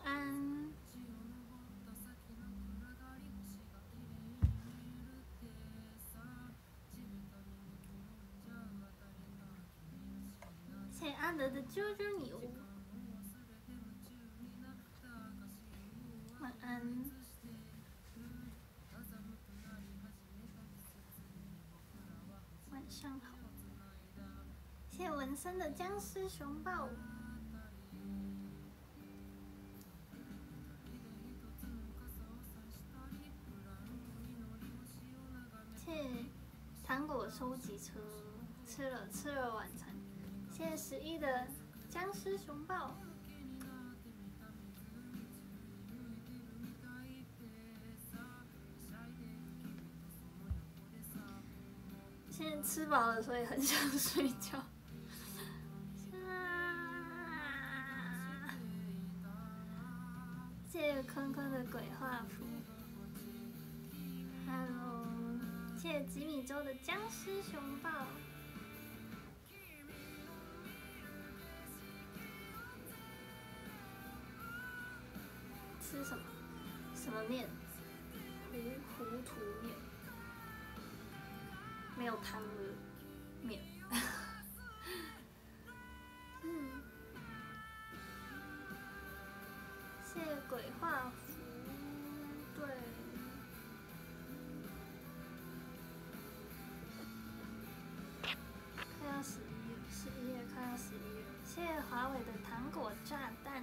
安。谢谢阿德的啾啾礼物，晚安。晚上好。谢谢文森的僵尸熊抱。谢谢糖果收集车，吃了晚餐。谢谢11的僵尸熊抱。现在吃饱了，所以很想睡觉。谢谢坤坤的鬼画符 ，Hello， 谢谢吉米州的僵尸熊抱。吃什么？什么面？糊涂面，没有汤的面。谢谢鬼画符，对。快要11月，快要11月。谢谢华为的糖果炸弹。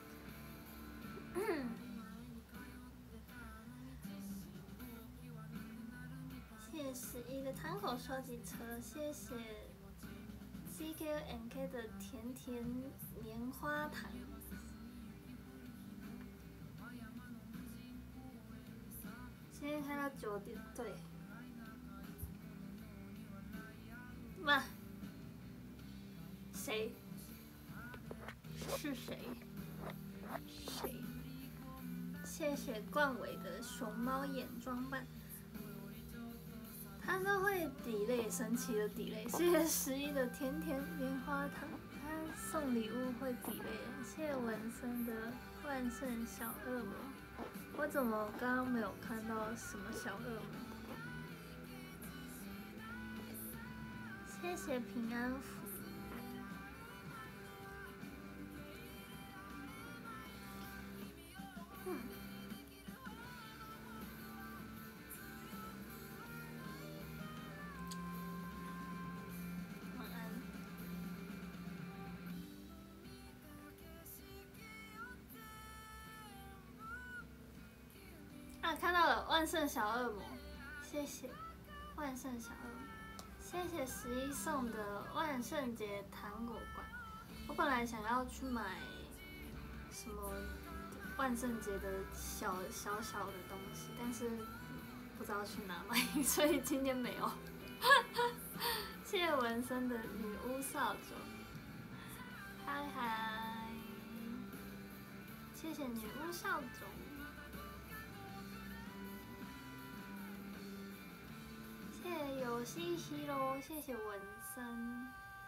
谢谢11的糖果收集车，谢谢 CKNK 的甜甜棉花糖。今天开到9点，对。哇，谁？是谁？谁？谢谢冠伟的熊猫眼妆扮，他都会delay，神奇的delay。谢谢11的甜甜棉花糖，他送礼物会delay。谢谢文森的万圣小恶魔，我怎么刚刚没有看到什么小恶魔？谢谢平安符。晚安。啊，看到了万圣小恶魔，谢谢万圣小恶魔，谢谢11送的万圣节糖果罐。我本来想要去买什么万圣节的小的东西，但是不知道去哪买，所以今天没有。谢谢文森的女巫扫帚，嗨嗨，谢谢女巫扫帚。谢谢游戏西喽，谢谢文森。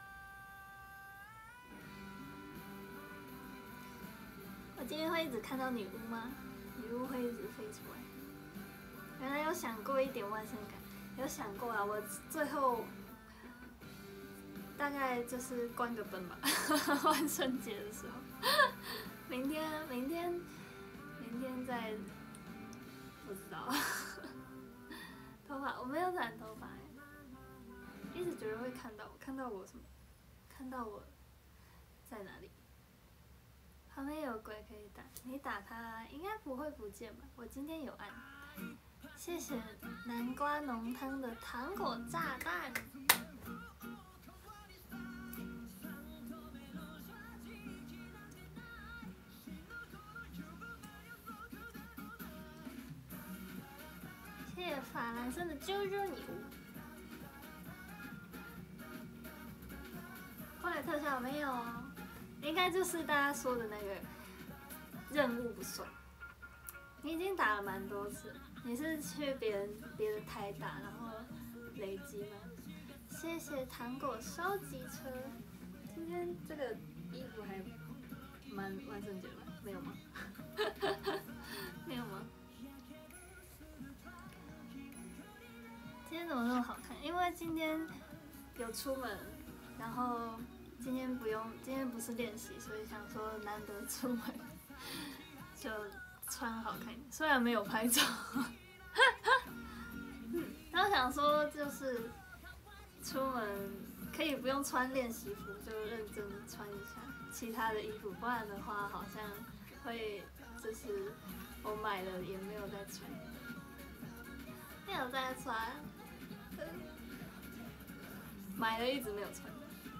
我今天会一直看到女巫吗？女巫会一直飞出来。原来有想过一点万圣感，有想过啊。我最后大概就是关个灯吧，万圣节的时候。明天再不知道。头发我没有染头发，一直觉得会看到我什么？看到我在哪里？旁边有鬼可以打，你打它应该不会不见吧？我今天有按。谢谢南瓜浓汤的糖果炸弹。谢谢法兰森的啾啾礼物。后来特效没有哦，应该就是大家说的那个任务不算。你已经打了蛮多次，你是去别的台打，然后累积吗？谢谢糖果收集车。今天这个衣服还蛮万圣节的，没有吗？ 没有吗？今天怎么那么好看？因为今天有出门，然后今天不是练习，所以想说难得出门，就穿好看一点。虽然没有拍照，然后想说就是出门可以不用穿练习服，就认真穿一下其他的衣服，不然的话好像会就是我买了也没有再穿，没有再穿。买了一直没有穿，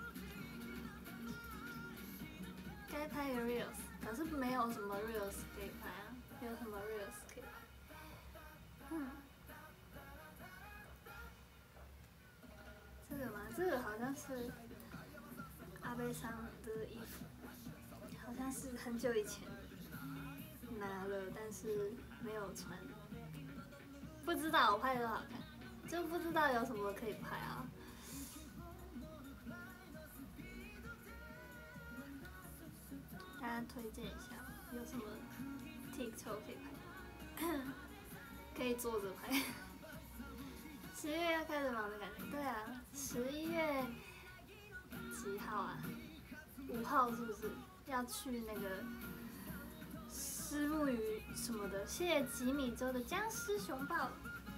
该拍个 reels， 可是没有什么 reels 可以拍啊，没有什么 reels 可以拍。这个吗？这个好像是阿贝桑的衣服，好像是很久以前拿了，但是没有穿。不知道我拍的多好看，就不知道有什么可以拍啊。大家推荐一下，有什么 TikTok 可以拍？可以坐着拍。10月要开始忙的感觉，对啊，11月几号啊？5号是不是要去那个虱目鱼什么的？谢谢吉米州的僵尸熊抱。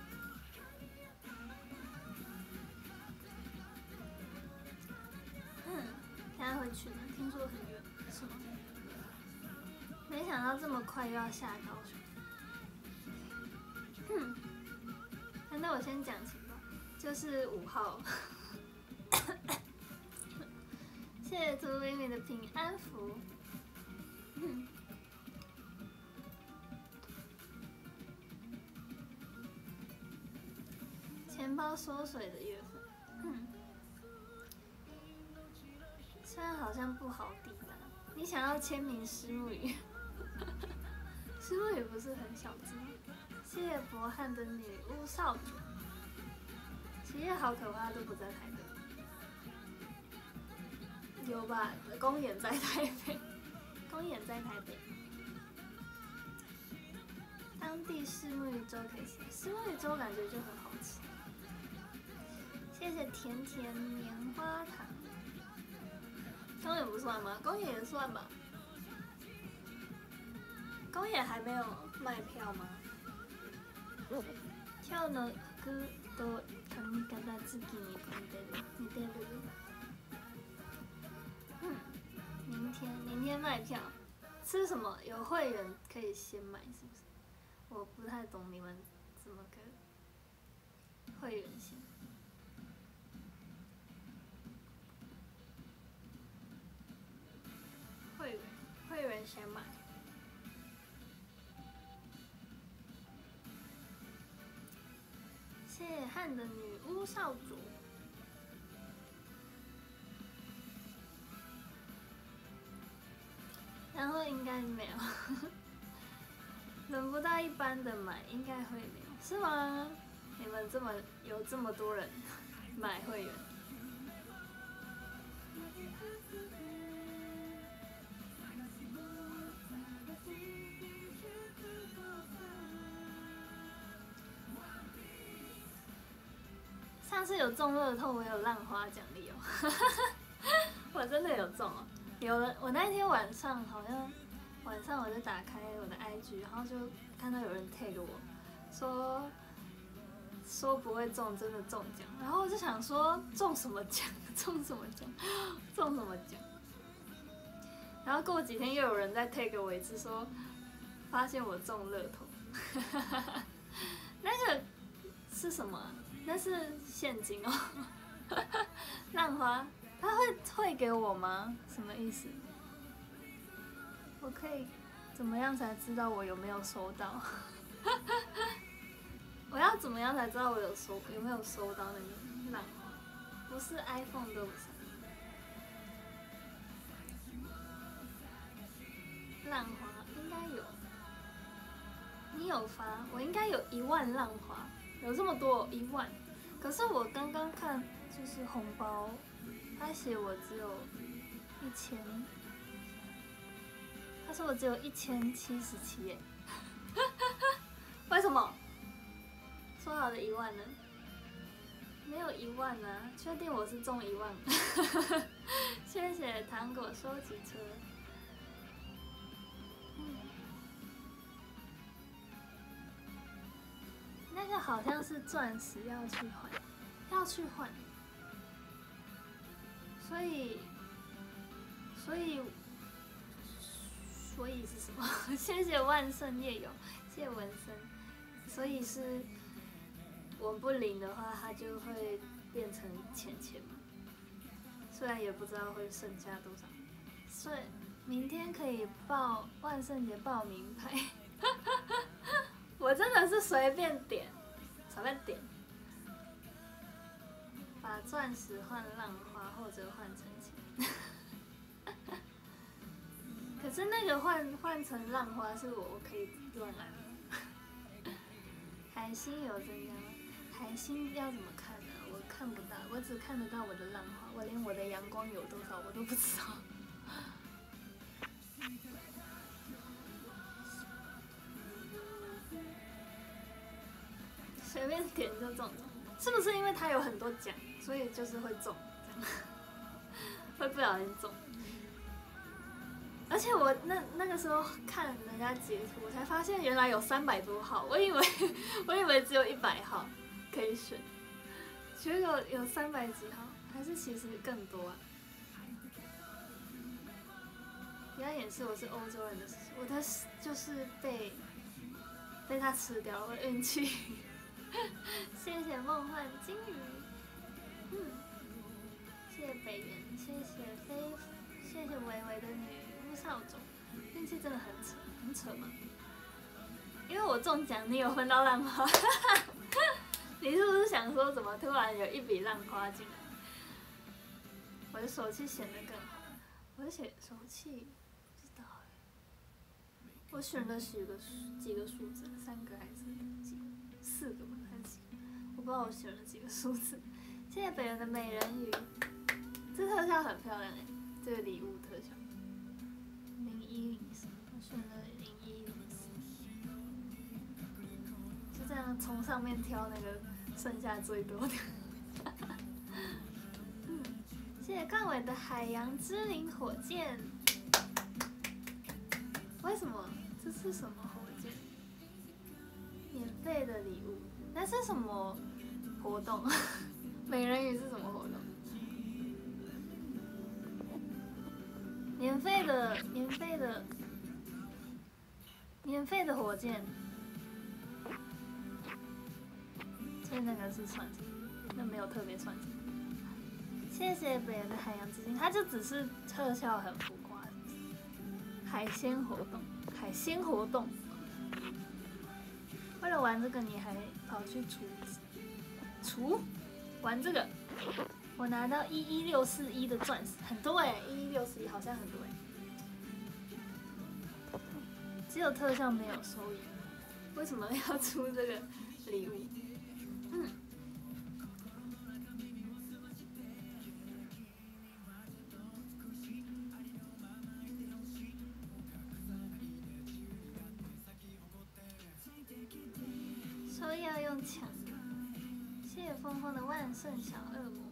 现在会去吗？听说很远，是吗？没想到这么快又要下高雄。那我先讲情报，就是5号。谢谢图美美的平安符。钱包缩水的月份。虽然好像不好抵达。你想要签名虱目鱼？虱目鱼不是很小只吗？谢谢博汉的女巫少主。7月好可怕，都不在台北。有吧？公演在台北。公演在台北。当地虱目鱼粥可以吃，虱目鱼粥感觉就很好吃。谢谢甜甜棉花糖。公演不算吗？公演也算吧。公演还没有卖票吗？今日の服と髪型月に似てる。明天卖票。吃什么？有会员可以先买，是不是？我不太懂你们怎么个会员先。会员先买。谢谢汉的女巫少主。然后应该没有。轮不到一般的买，应该会没有，是吗？你们有这么多人买会员？上次有中乐透，我有浪花奖励哦。我真的有中哦！有人，我那天晚上好像我就打开我的 IG， 然后就看到有人 tag 我，说不会中，真的中奖。然后我就想说中什么奖？中什么奖？中什么奖？然后过几天又有人再 tag 我一次，说发现我中乐透。那个是什么啊？那是现金哦。浪花，他会退给我吗？什么意思？我可以怎么样才知道我有没有收到？我要怎么样才知道我有没有收到那个浪花？不是 iPhone 都不是。浪花应该有，你有发，我应该有1万浪花，有这么多1万。可是我刚刚看就是红包，他写我只有1000，他他说我只有1077耶，为什么？说好的1万呢？没有1万啊，确定我是中1万？谢谢糖果收集车。那个好像是钻石要去换，所以是什么？谢谢万圣夜游，谢谢文森。所以是我不领的话，它就会变成钱嘛。虽然也不知道会剩下多少，所以明天可以万圣节报名牌。我真的是随便点，把钻石换浪花或者换成钱。可是那个换成浪花是我可以乱来的。海星有增加吗？海星要怎么看呢？我看不到，我只看得到我的浪花，我连我的阳光有多少我都不知道。随便点就中，是不是因为它有很多奖，所以就是会中，会不小心中？而且我那个时候看人家截图，我才发现原来有300多号，我以为只有100号可以选，结果有300几号，还是其实更多啊？原来也是我是欧洲人的事情，我的就是被他吃掉了，我的运气。谢谢梦幻金鱼，谢谢北原，谢谢微微的女巫少种，运气真的很扯吗？因为我中奖，你有分到浪花，你是不是想说怎么突然有一笔浪花进来？我的手气显得更好，我的手气不知道我选了几个数字，3个还是几个？4个吧，还是几个？我不知道我选了几个数字。谢谢北人的美人鱼，这特效很漂亮哎，这个礼物特效。0104，我选了0104，就这样从上面挑那个剩下最多的。谢谢冠伟的海洋之灵火箭，为什么？这是什么火箭？免费的礼物，那是什么活动？美人鱼是什么活动？免费的火箭，所以那个是算什么？那没有特别算什么。谢谢北人的海洋之心，它就只是特效很浮夸，海鲜活动。为了玩这个，你还跑去玩这个？我拿到11641的钻石，很多哎，11641好像很多哎。只有特效没有收益，为什么要出这个礼物？收益要用抢的。谢谢峰峰的万圣小恶魔。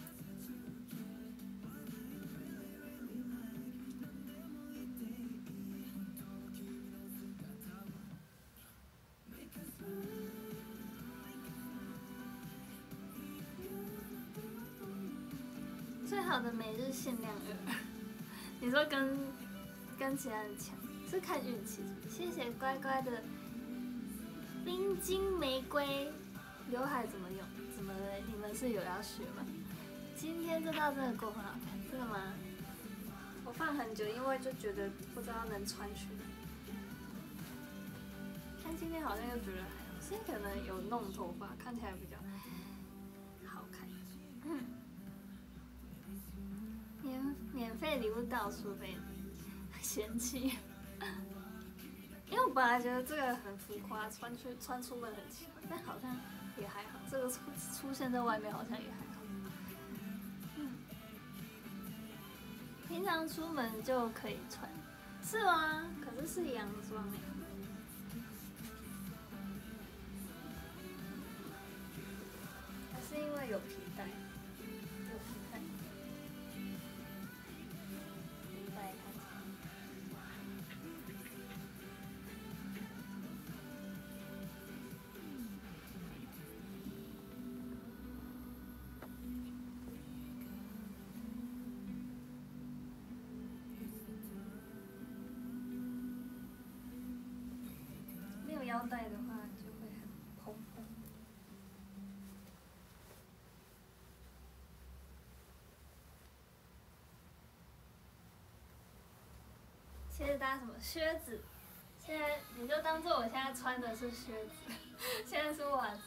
最好的每日限量2，你说跟其他人抢，是看运气。谢谢乖乖的冰晶玫瑰，刘海怎么用？怎么了？你们是有要学吗？今天这道真的够很好看，真的吗？我放很久，因为就觉得不知道能穿去哪。但今天好像又觉得还好，现在可能有弄头发，看起来比较好看。免费礼物到处被嫌弃，因为我本来觉得这个很浮夸，穿出门很奇怪，但好像也还好，这个出现在外面好像也还好。平常出门就可以穿， 是吗？可是是洋装哎。还是因为有皮带，有皮带，皮带看起来。没有腰带的话就会很蓬松。谢谢大家什么靴子？现在你就当做我现在穿的是靴子，现在是袜子。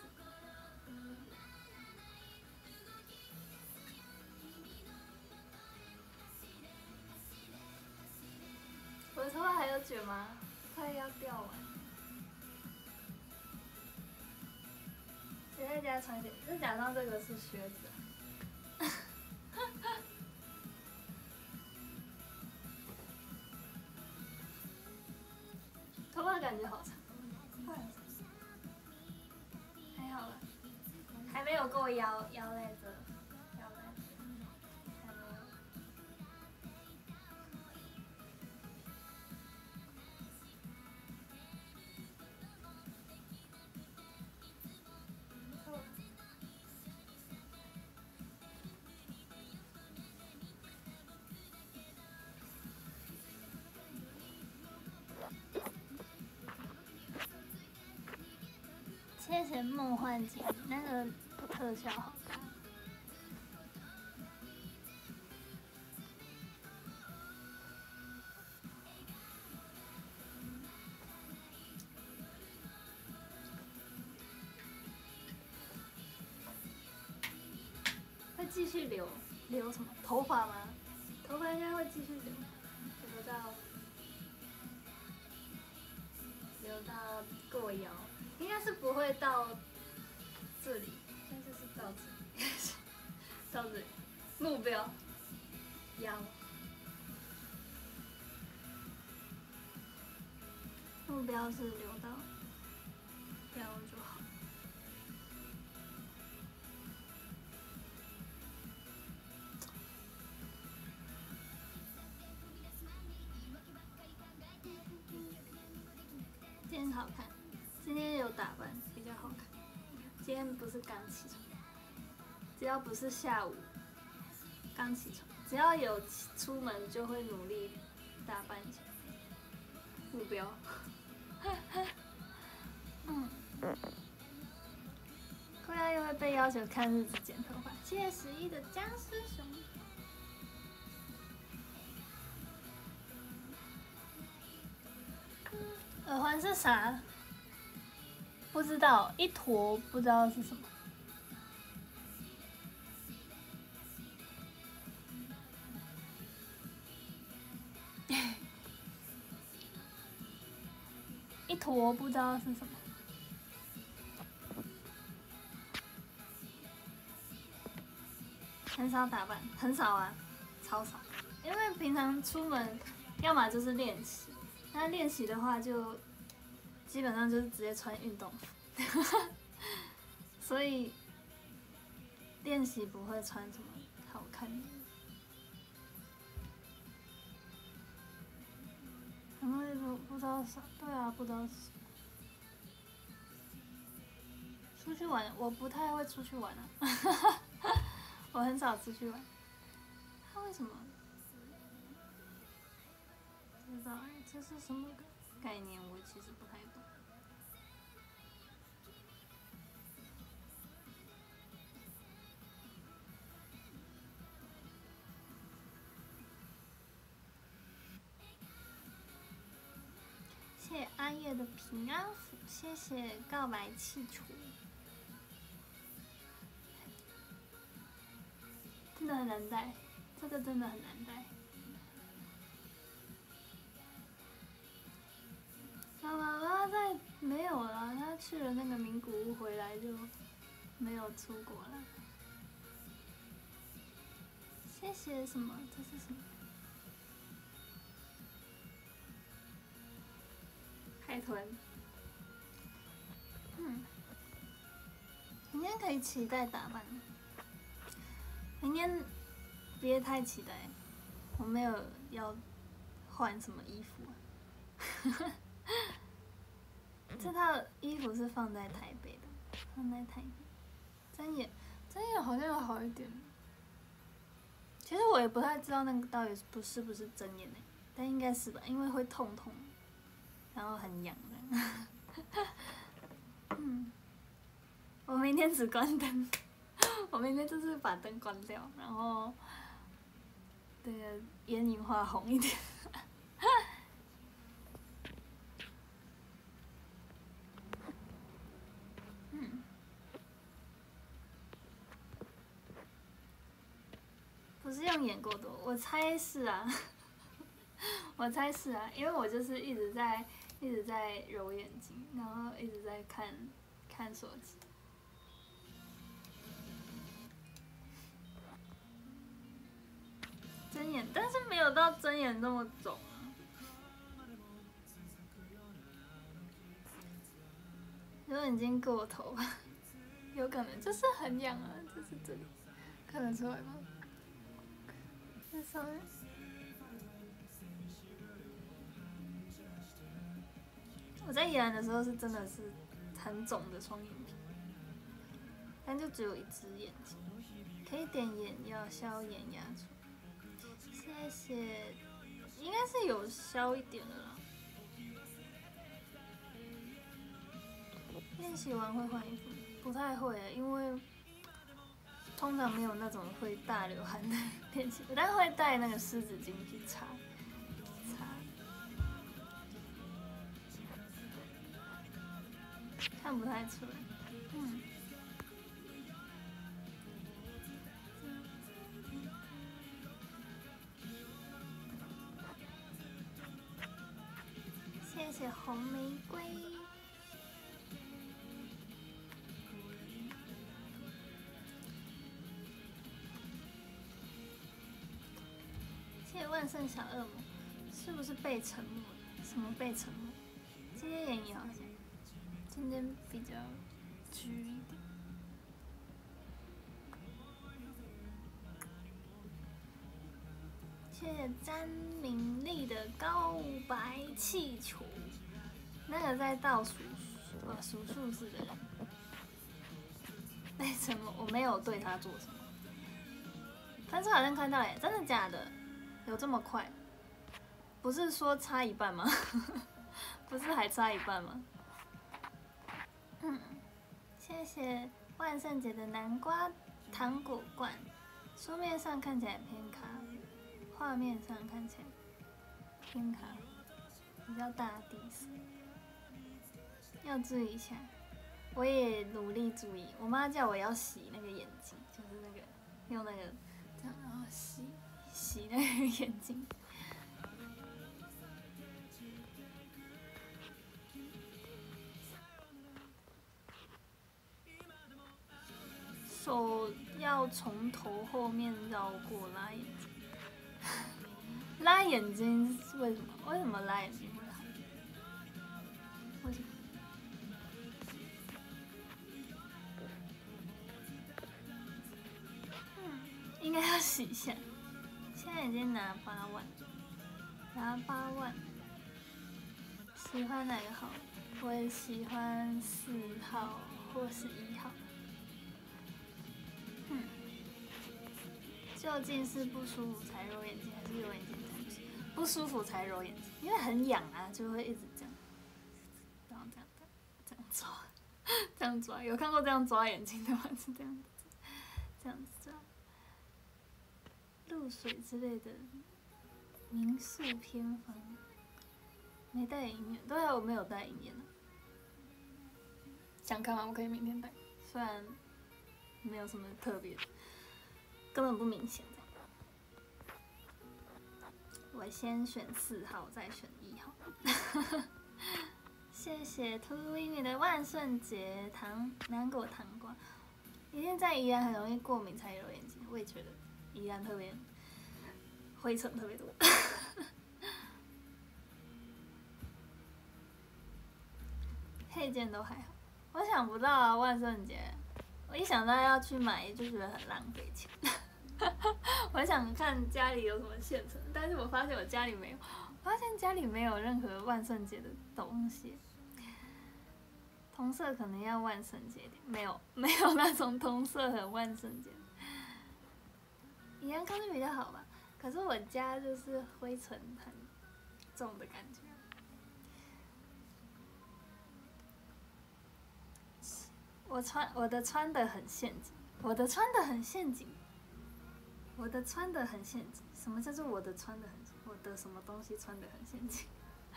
我的头发还有卷吗？快要掉完。谁在家穿鞋？就假装这个是靴子。头发感觉好长，还好了，还没有够腰在这，腰在这，还没有。谢谢梦幻景，那个特效好看。会继续留什么头发吗？头发应该会继续留到过腰，应该是不会到这里，但是是到这里，到这里。目标腰，目标是留到腰就好。今天好看，今天有打扮比较好看。今天不是刚起床，只要不是下午刚起床，只要有出门就会努力打扮一下。目标，快要又会被要求看日子剪头发。谢谢11的僵尸熊。耳环是啥？不知道，一坨不知道是什么。一坨不知道是什么。很少打扮，很少啊，超少。因为平常出门，要么就是练习，那练习的话就基本上就是直接穿运动服，所以练习不会穿什么好看的。因为不知道啥，对啊，不知道是什么。出去玩，我不太会出去玩啊，我很少出去玩。他为什么？不知道哎，这是什么概念？我其实不太懂。谢谢阿叶的平安符，谢谢告白气球，真的很难戴，这个真的很难戴。妈妈在没有了，她去了那个名古屋回来就没有出国了。谢谢什么？这是什么？ 海豚。明天可以期待打扮。明天别太期待，我没有要换什么衣服啊。这套衣服是放在台北的，放在台北。睁眼好像有好一点。其实我也不太知道那个到底是不是睁眼但应该是吧，因为会痛，然后很痒的。我明天只关灯，我明天就是把灯关掉，然后这个眼影画红一点。不是用眼过多，我猜是啊，我猜是啊，因为我就是一直在揉眼睛，然后一直在看手机。睁眼，但是没有到睁眼那么肿啊。揉眼睛过头吧，有可能就是很痒啊，就是这里，看得出来吗？这上面。我在宜兰的时候是真的是很肿的双眼皮，但就只有一只眼睛，可以点眼药消眼压出。谢谢，应该是有消一点的啦。练习完会换衣服？不太会，因为通常没有那种会大流汗的练习，但会带那个湿纸巾去擦。看不太出来。谢谢红玫瑰。谢谢万圣小恶魔，是不是被沉默？什么被沉默？今天眼影好像，今天比较橘一点。谢谢詹明丽的告白气球，那个在倒数数数字的人被沉默，我没有对他做什么。分数好像看到耶，真的假的？有这么快？不是说差一半吗？不是还差一半吗？谢谢万圣节的南瓜糖果罐，书面上看起来偏咖，画面上看起来偏咖，比较大地色，要注意一下。我也努力注意，我妈叫我要洗那个眼睛，就是那个用那个这样，然后洗那个眼睛。手要从头后面绕过拉眼睛，拉眼睛是为什么？为什么拉眼睛会好？为什么？应该要洗一下。现在已经拿8万，喜欢哪个号？我也喜欢4号或是1号。究竟是不舒服才揉眼睛，还是揉眼睛才不行？不舒服才揉眼睛，因为很痒啊，就会一直这样，然后这样抓，这样抓。有看过这样抓眼睛的吗？是这样子，这样子抓。露水之类的民宿偏方，没带银眼，对啊，我没有带银眼啊。想看吗？我可以明天带，虽然没有什么特别的。根本不明显。我先选4号，再选1号。谢谢秃鹰的万圣节南果糖瓜。一定在宜兰很容易过敏才揉眼睛，我也觉得宜兰特别灰尘特别多。 配件都还好。我想不到啊，万圣节，我一想到要去买就觉得很浪费钱。我想看家里有什么现成，但是我发现我家里没有，发现家里没有任何万圣节的东西。同色可能要万圣节点，没有那种同色和万圣节。宜安康是比较好吧，可是我家就是灰尘很重的感觉。我的穿的很陷阱，我的穿的很陷阱，我的穿的很陷阱。什么叫做我的穿的很？我的什么东西穿的很陷阱？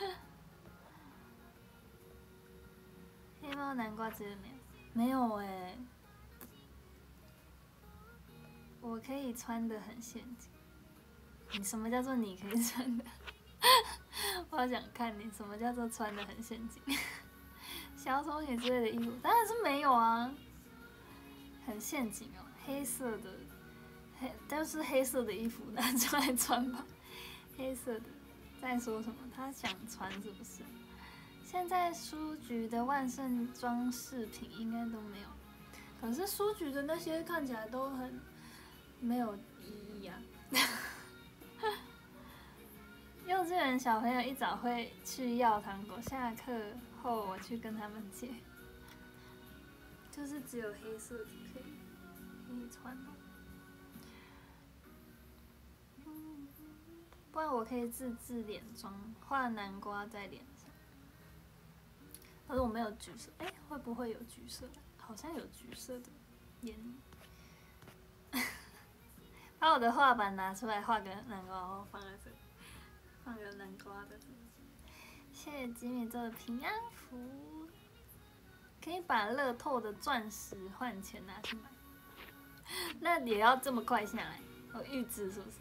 黑猫南瓜之类没有？没有哎、我可以穿的很陷阱。你什么叫做你可以穿的？我好想看你什么叫做穿的很陷阱。小丑女之类的衣服当然是没有啊，很陷阱哦，黑色的，都是黑色的衣服拿出来穿吧，黑色的。在说什么？他想穿是不是？现在书局的万圣装饰品应该都没有，可是书局的那些看起来都很没有意义啊。幼稚园小朋友一早会去要糖果，下课后我去跟他们借，就是只有黑色的可以穿的，不然我可以自制脸妆，画南瓜在脸上。可是我没有橘色，会不会有橘色的？好像有橘色的眼影。把我的画板拿出来，画个南瓜，然后放在这里，放个南瓜的。谢谢吉米做的平安符，可以把乐透的钻石换钱拿去买。那也要这么快下来？我预支是不是？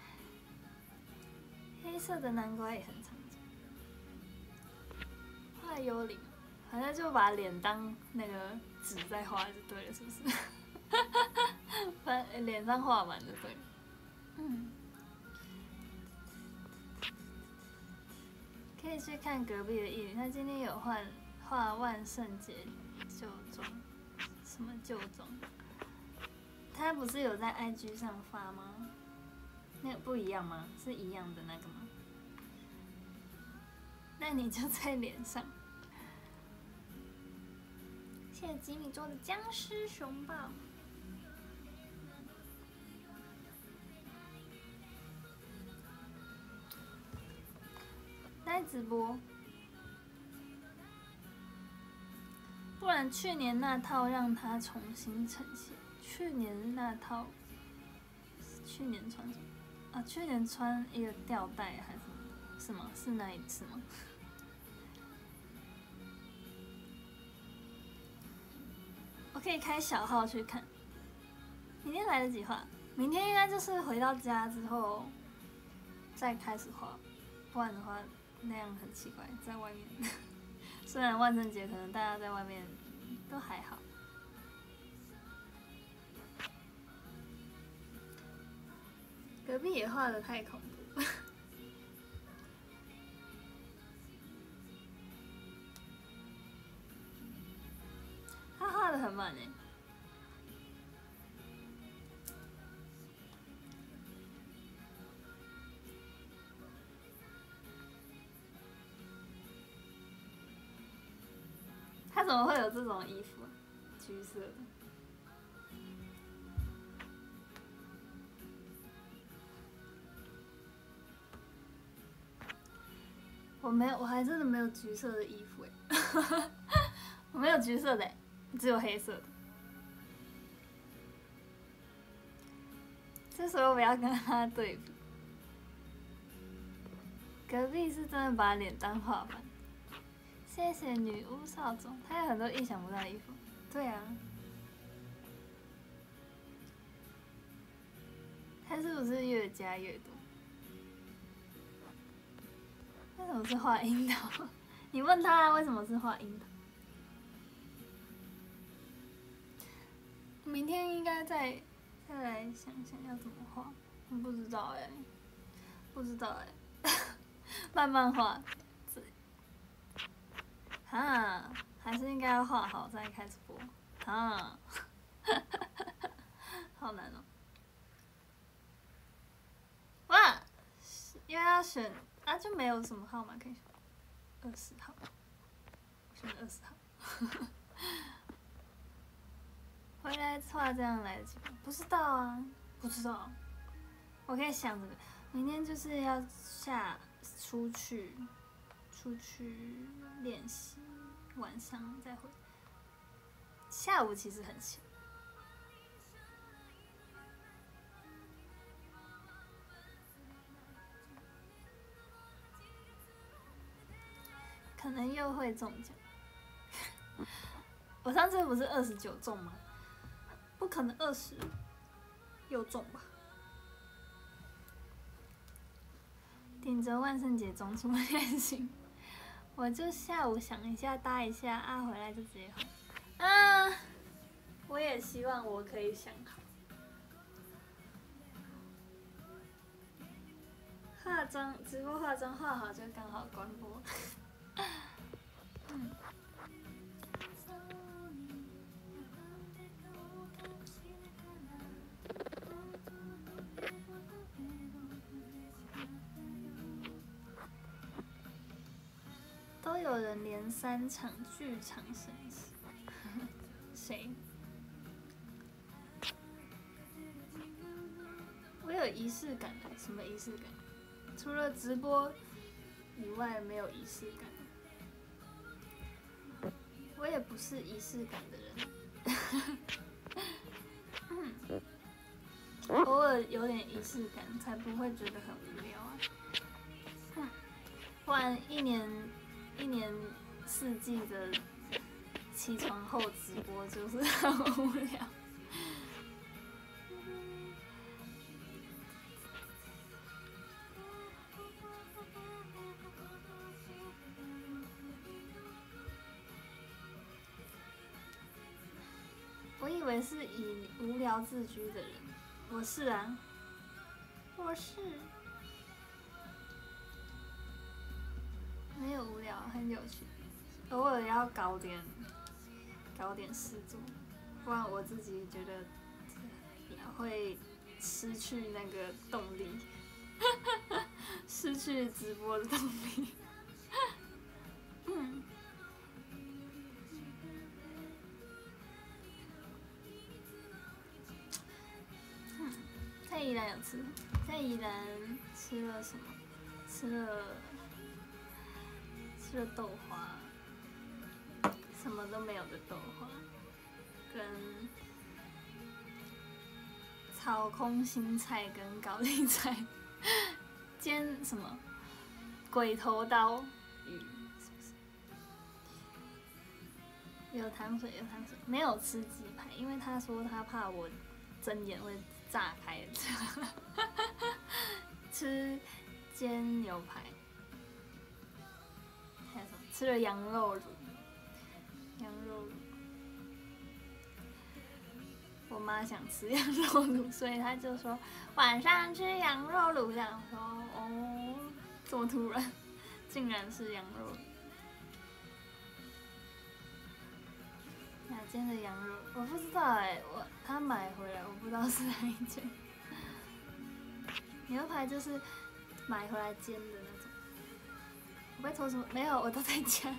黑色的南瓜也很常见。画幽灵，好像就把脸当那个纸在画就对了，是不是？把脸上画满就对了。可以去看隔壁的艺女，她今天有画万圣节旧装，什么旧装？她不是有在 IG 上发吗？那个不一样吗？是一样的那个吗？那你就在脸上。谢谢吉米做的僵尸熊抱。在直播，不然去年那套让他重新呈现。去年那套，去年穿什么？啊，去年穿一个吊带还是什么？是吗？是那一次吗？我可以开小号去看。明天来得及画？明天应该就是回到家之后再开始画，不然的话那样很奇怪，在外面。虽然万圣节可能大家在外面都还好。隔壁也画得太恐怖。他画得很满欸。他怎么会有这种衣服？橘色的。我没有，我还真的没有橘色的衣服哎。我没有橘色的，只有黑色的。这时候不要跟他对比。隔壁是真的把脸当画板。谢谢女巫少总，他有很多意想不到的衣服。对啊，他是不是越加越多？为什么是画樱桃？你问他为什么是画樱桃？明天应该再来想想要怎么画。我不知道哎，不知道哎，慢慢画。啊， 还是应该要画好再开始播啊？好难哦！哇，因为要选啊，就没有什么号码可以选。20号，选20号。回来画这样来得及吗？不知道啊，不知道。我可以想这个，明天就是要出去练习，晚上再回。下午其实很闲。可能又会中奖。我上次不是29中吗？不可能20又中吧？顶着万圣节中出练习，我就下午想一下搭一下啊，回来就直接好。啊，我也希望我可以想好。化妆直播化妆画好就刚好关播。都有人连3场剧场生死，谁？我有仪式感，什么仪式感？除了直播以外，没有仪式感。我也不是仪式感的人。偶尔有点仪式感，才不会觉得很无聊啊。不然一年4季的起床后直播就是很无聊。我以为是以无聊自居的人，我是啊，我是。没有无聊，很有趣，偶尔要搞点事做，不然我自己觉得也会失去那个动力，失去直播的动力。在宜兰有吃，在宜兰吃了什么？吃了豆花，什么都没有的豆花，跟炒空心菜跟高丽菜，煎什么鬼头刀鱼，是不是？有糖水，没有吃鸡排，因为他说他怕我睁眼会炸开。吃煎牛排。还有什么？吃了羊肉卤，我妈想吃羊肉卤，所以她就说晚上吃羊肉卤。这样说哦，这么突然，竟然是羊肉卤。哪间的羊肉？我不知道哎，他买回来，我不知道是哪一间。牛排就是买回来煎的那种。我被偷什么？没有，我都在家，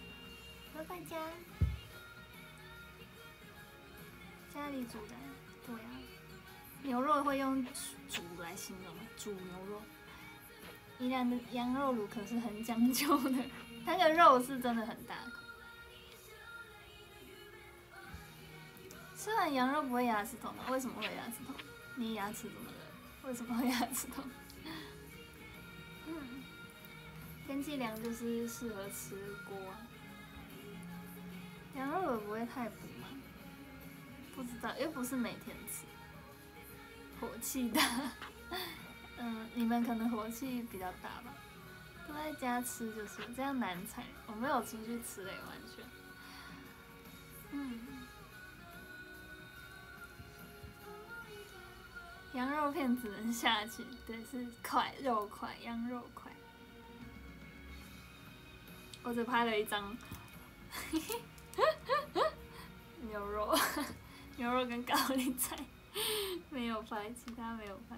家里煮的。对啊，牛肉会用煮来形容，煮牛肉。宜兰的羊肉卤可是很讲究的，那个肉是真的很大口。吃完羊肉不会牙齿痛吗？为什么会牙齿痛？你牙齿怎么了？为什么会牙齿痛？天气凉就是适合吃锅啊。羊肉不会太补吗？不知道，又不是每天吃。火气大，你们可能火气比较大吧。都在家吃就是这样难踩，我没有出去吃嘞，完全。羊肉片只能下去，对，是肉块，羊肉块。我只拍了一张， 肉跟高丽菜没有拍，其他没有拍。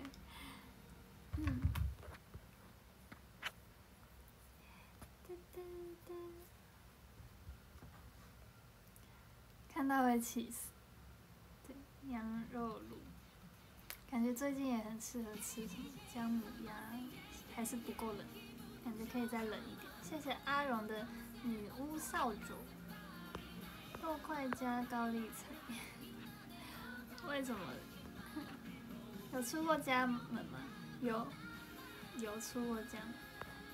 看到会气死。对，羊肉卤，感觉最近也很适合吃什么姜母鸭，还是不够冷，感觉可以再冷一点。谢谢阿荣的女巫扫帚，肉块加高丽菜，为什么？有出过家门吗？有出过家门。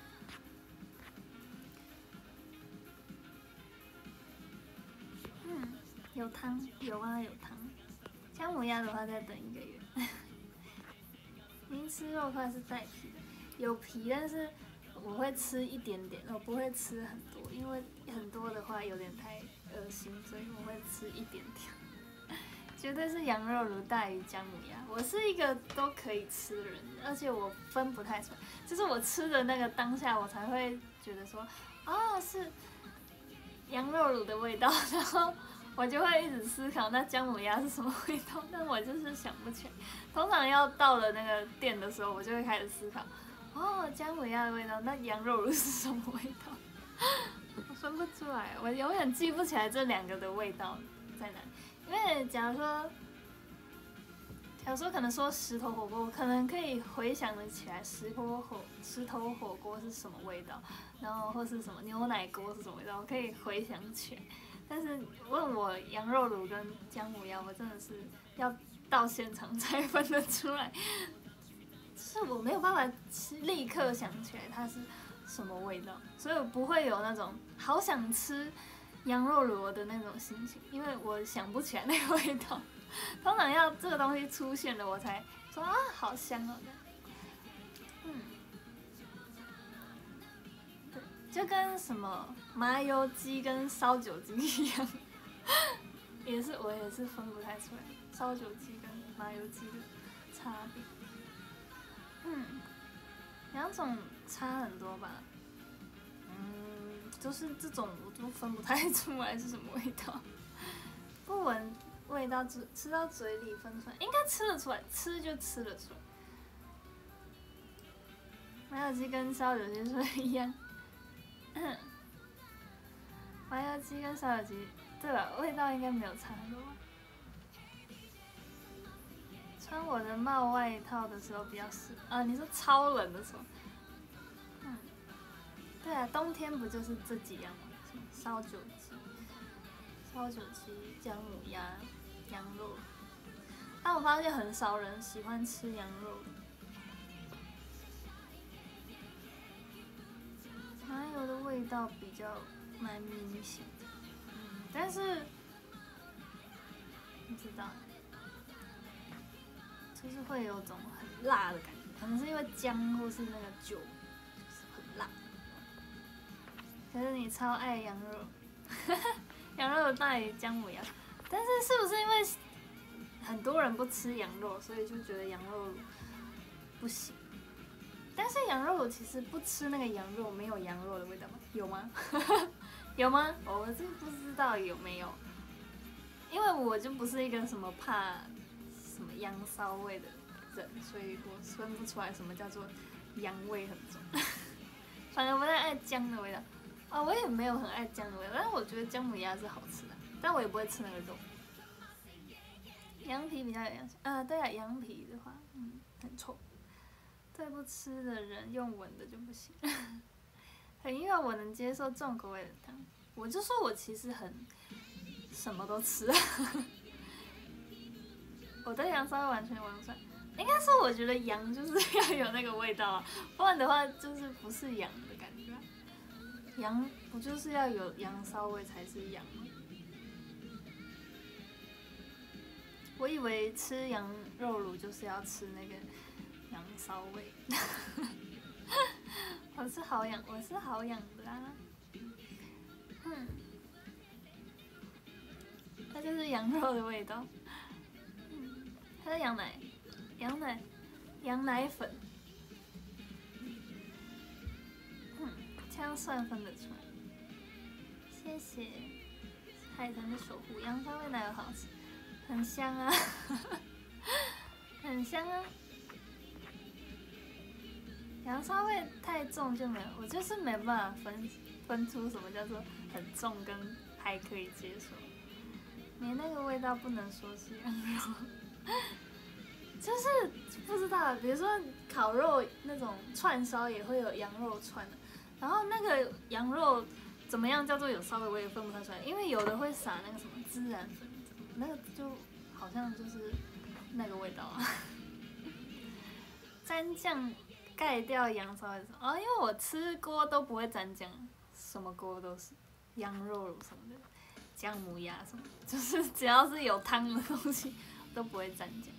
有汤，有啊有汤。姜母鸭的话再等1个月。您吃肉块是带皮的，有皮，但是我会吃一点点，我不会吃很多，因为很多的话有点太恶心，所以我会吃一点点。绝对是羊肉炉大于姜母鸭，我是一个都可以吃的人，而且我分不太出来，就是我吃的那个当下，我才会觉得说，哦是羊肉炉的味道，然后我就会一直思考那姜母鸭是什么味道，但我就是想不起来。通常要到了那个店的时候，我就会开始思考，哦姜母鸭的味道，那羊肉炉是什么味道？我分不出来，我永远记不起来这2个的味道在哪里。因为假如说可能说石头火锅，我可能可以回想得起来石头火锅是什么味道，然后或是什么牛奶锅是什么味道，我可以回想起来。但是问我羊肉炉跟姜母鸭，我真的是要到现场才分得出来，就是我没有办法立刻想起来它是什么味道，所以我不会有那种好想吃羊肉炉的那种心情，因为我想不起来那个味道。通常要这个东西出现了，我才说啊，好香哦。对，就跟什么麻油鸡跟烧酒鸡一样，我也是分不太出来烧酒鸡跟麻油鸡的差别。2种差很多吧。就是这种我都分不太出来是什么味道，不闻味道吃到嘴里分出来，应该吃得出来，吃就吃得出来。麻油鸡跟烧酒鸡是一样，麻油鸡跟烧酒鸡，对吧？味道应该没有差很多吧。穿我的帽外套的时候比较适合，你说超冷的时候。对啊，冬天不就是这几样吗？烧酒鸡、姜母鸭、羊肉。但我发现很少人喜欢吃羊肉。麻油的味道比较蛮明显的，但是不知道，就是会有种很辣的感觉，可能是因为姜或是那个酒，就是很辣。可是你超爱羊肉，羊肉大于姜母鸭，但是是不是因为很多人不吃羊肉，所以就觉得羊肉不行？但是羊肉其实不吃那个羊肉，没有羊肉的味道吗？有吗？有吗？我是不知道有没有，因为我就不是一个什么怕什么羊骚味的人，所以我分不出来什么叫做羊味很重。反正我不太爱姜的味道。我也没有很爱姜的味道，但是我觉得姜母鸭是好吃的，但我也不会吃那个肉。羊皮比较有羊香，对啊，羊皮的话，很臭。对不吃的人用闻的就不行。很意外我能接受重口味的汤，我就说我其实很什么都吃。我对羊骚味完全闻不出来，应该说我觉得羊就是要有那个味道啊，不然的话就是不是羊的感觉。羊不就是要有羊骚味才是羊吗？我以为吃羊肉炉就是要吃那个羊骚味。我是好养的啦。它就是羊肉的味道。它是羊奶粉。这样算分得出来。谢谢海豚的守护，羊骚味哪有好吃？ 很香啊，很香啊。羊骚味太重就没有，我就是没办法分出什么叫做很重跟还可以接受。你那个味道不能说是羊肉，就是不知道，比如说烤肉那种串烧也会有羊肉串的，然后那个羊肉怎么样叫做有骚味，我也分不太出来，因为有的会撒那个什么孜然粉，那个就好像就是那个味道啊。蘸酱盖掉羊骚味哦，因为我吃锅都不会蘸酱，什么锅都是羊肉什么的，姜母鸭什么，就是只要是有汤的东西都不会蘸酱。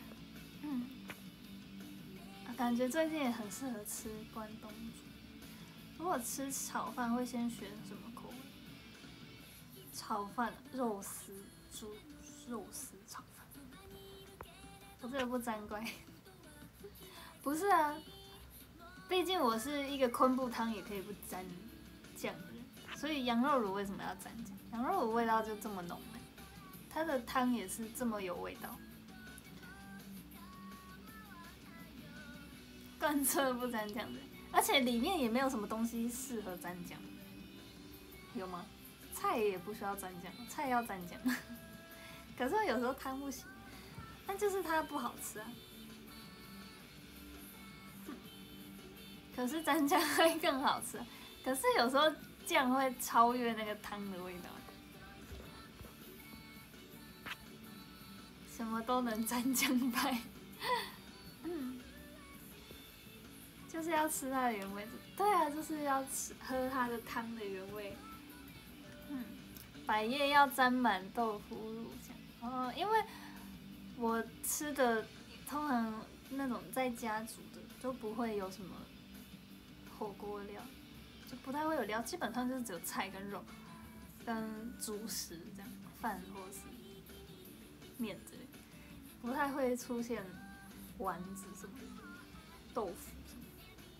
感觉最近也很适合吃关东煮。如果吃炒饭会先选什么口味？炒饭肉丝猪肉丝炒饭，我这个不沾怪。不是啊，毕竟我是一个昆布汤也可以不沾酱的人，所以羊肉卤为什么要沾酱？羊肉卤味道就这么浓呢？它的汤也是这么有味道，贯彻不沾酱的，而且里面也没有什么东西适合沾酱，有吗？菜也不需要沾酱，菜要沾酱，可是有时候汤不行，但就是它不好吃啊。可是蘸酱会更好吃，可是有时候酱会超越那个汤的味道。什么都能蘸酱派，就是要吃它的原味。对啊，就是要喝它的汤的原味。百叶要沾满豆腐乳酱。哦，因为我吃的通常那种在家煮的都不会有什么火锅料，就不太会有料，基本上就是只有菜跟肉跟主食这样，饭或是面之类的，不太会出现丸子什么豆腐什么。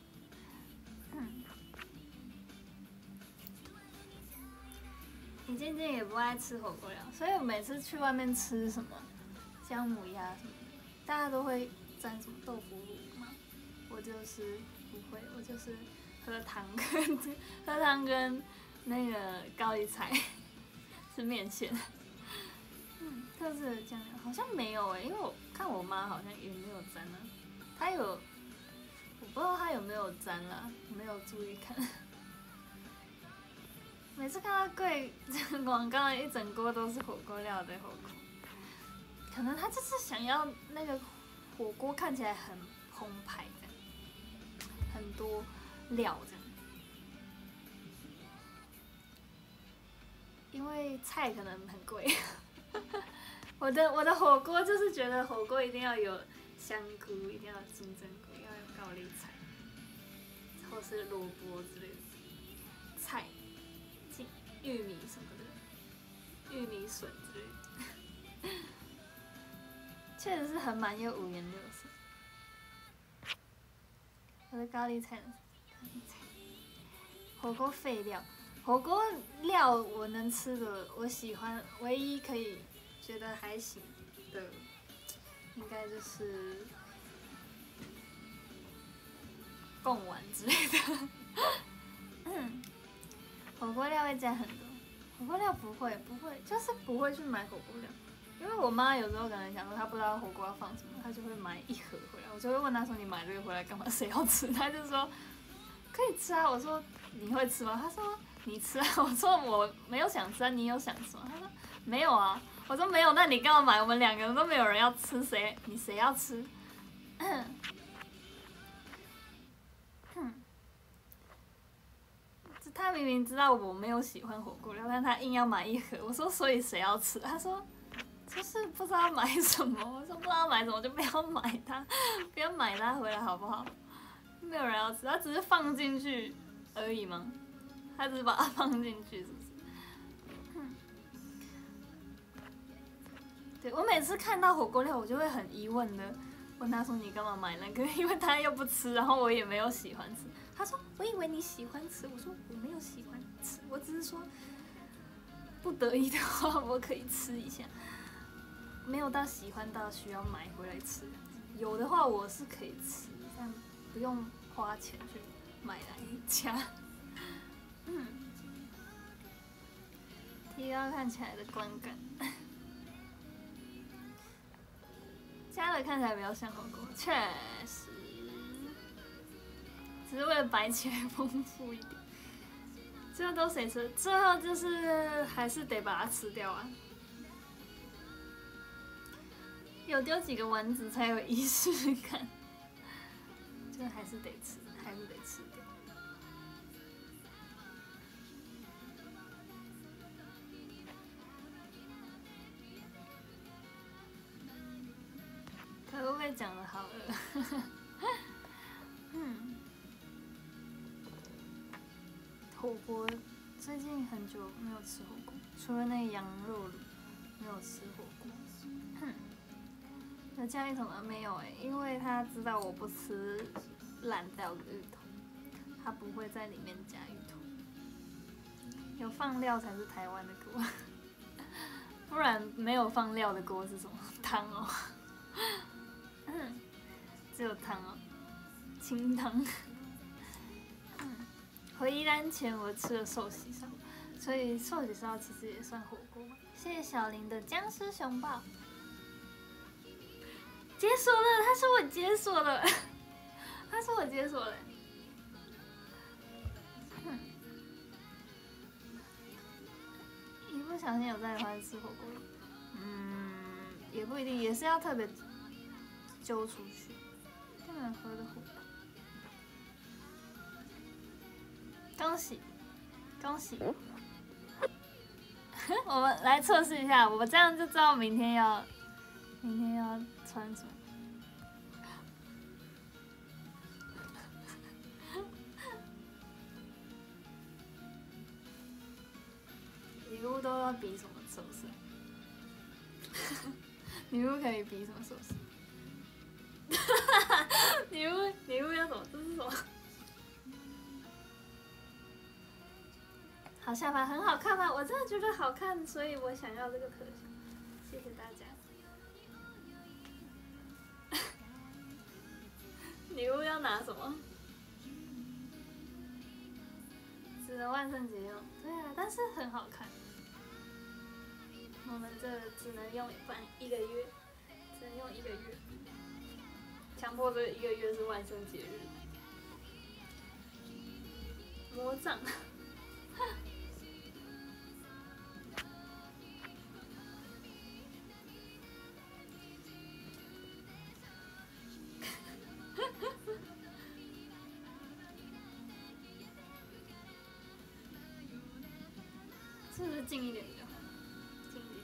你渐渐也不爱吃火锅料，所以我每次去外面吃什么姜母鸭什么的，大家都会沾什么豆腐乳嘛，我就是不会，我就是喝汤跟那个高丽菜吃面线。特色的酱料好像没有因为我看我妈好像也没有沾啊，她有，我不知道她有没有沾啦，没有注意看。每次看到柜广告一整锅都是火锅料的火锅，可能他就是想要那个火锅看起来很澎湃这样，很多料这样。因为菜可能很贵，我的火锅就是觉得火锅一定要有香菇，一定要有金针菇，要有高丽菜，或是萝卜之类的菜。玉米什么的，玉米笋之类的，确实是很满又五颜六色。我的高丽菜，火锅废料，火锅料我能吃的，我喜欢，唯一可以觉得还行的，应该就是贡丸之类的。火锅料会加很多，火锅料不会，就是不会去买火锅料，因为我妈有时候可能想说她不知道火锅要放什么，她就会买一盒回来，我就会问她说你买这个回来干嘛？谁要吃？她就说可以吃啊，我说你会吃吗？她说你吃啊，我说我没有想吃啊，你有想吃吗？她说没有啊，我说没有，那你干嘛买？我们两个人都没有人要吃，谁要吃？他明明知道我没有喜欢火锅料，但他硬要买一盒。我说所以谁要吃？他说就是不知道买什么。我说不知道买什么就不要买它，不要买它回来好不好？没有人要吃，他只是放进去而已吗？他只是把它放进去，是不是？对，我每次看到火锅料，我就会很疑问的问他说你干嘛买那个？因为他又不吃，然后我也没有喜欢吃。他说我以为你喜欢吃，我说我没有喜欢吃，我只是说不得已的话我可以吃一下。 没有到喜欢到需要买回来吃。有的话我是可以吃，但不用花钱去买来加。提高看起来的观感。加了看起来比较像火锅，确实，只是为了摆起来丰富一点。最后都谁吃？最后就是还是得把它吃掉啊。有丢几个丸子才有仪式感，就还是得吃，还是得吃掉。可不可以讲的好饿？火锅最近很久没有吃火锅，除了那个羊肉炉，没有吃火锅。有加芋头吗？没有因为他知道我不吃烂掉的芋头，他不会在里面加芋头。有放料才是台湾的锅，不然没有放料的锅是什么？汤哦，只有汤哦，清汤。回宜兰前我吃了寿喜烧，所以寿喜烧其实也算火锅。谢谢小林的僵尸熊抱。解锁了，他说我解锁了，他说我解锁了。一不小心有在的话就吃火锅，也不一定，也是要特别揪出去。不能喝的火锅。恭喜，恭喜！我们来测试一下，我这样就知道明天要穿什么。礼物都要比什么手势？礼物可以比什么手势？礼物要什么？这是什么？好下巴很好看吗？我真的觉得好看，所以我想要这个特效。谢谢大家。礼物要拿什么？只能万圣节用。对啊，但是很好看。我们这只能用一个月，只能用1个月。强迫这1个月是万圣节日。魔杖。是不是近一点比较好？近一点。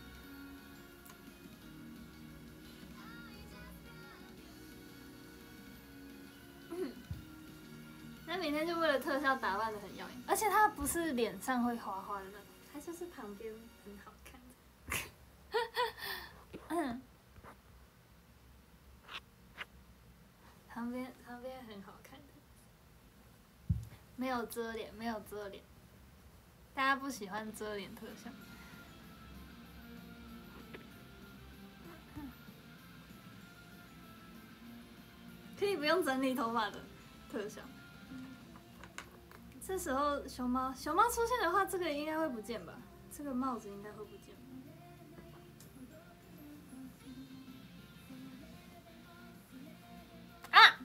那明天就为了特效打扮的很耀眼，而且它不是脸上会花花的那种，它就是旁边很好看。旁边很好看的，没有遮脸，没有遮脸。大家不喜欢遮脸特效。可以不用整理头发的特效。这时候熊猫出现的话，这个应该会不见吧？这个帽子应该会不见。啊！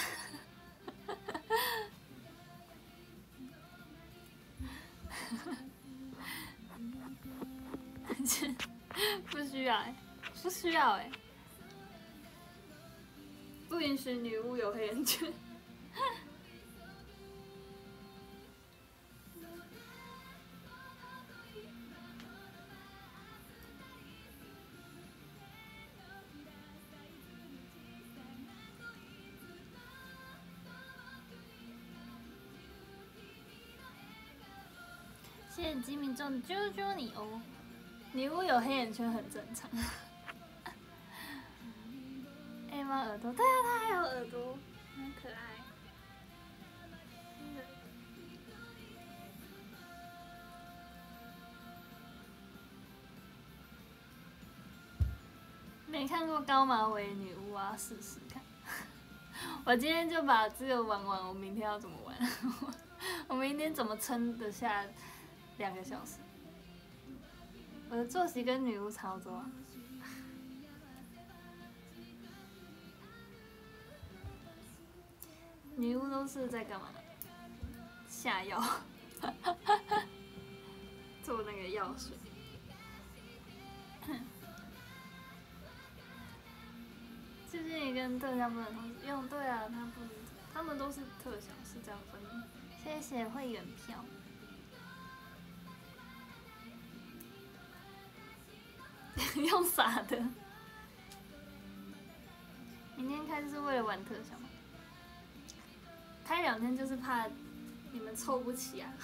不需要不需要不允许女巫有黑眼圈。谢谢吉米中的啾啾你哦，女巫有黑眼圈很正常。A 猫耳朵，对啊，它还有耳朵，很可爱。 没看过高马尾女巫，我要试试看。我今天就把这个玩完，我明天要怎么玩？我明天怎么撑得下2个小时？我的作息跟女巫差不多。女巫都是在干嘛？下药，做那个药水。最近也跟特效不能同时用，对啊，他们都是特效，是这样分的。谢谢会员票。用傻的。明天开是为了玩特效吗？开2天就是怕你们凑不齐啊。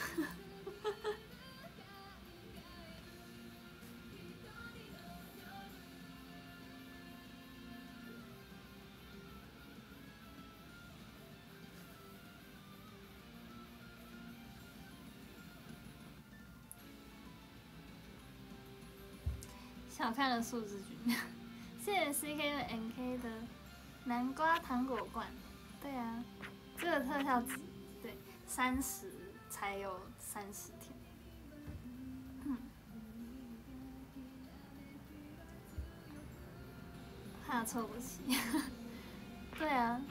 小看了数字君，谢谢 CK NK 的南瓜糖果罐。对啊，这个特效值对30才有30天。怕凑不齐。对啊。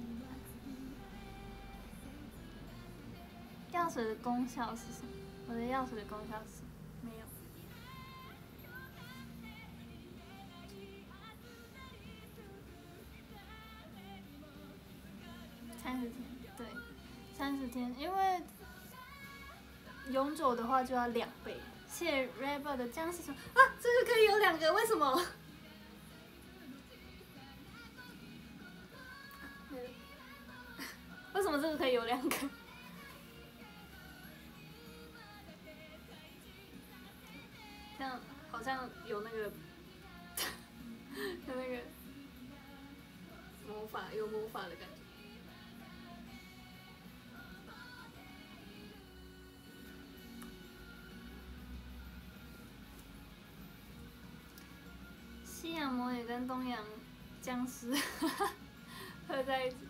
药水的功效是什么？我的药水的功效是什么？没有。30天，对，30天，因为永久的话就要2倍。谢谢 Rebel 的僵尸虫啊，这个可以有2个，为什么？为什么这个可以有2个？这样好像有那个，有那个魔法，有魔法的感觉。西洋魔女跟东洋僵尸合在一起。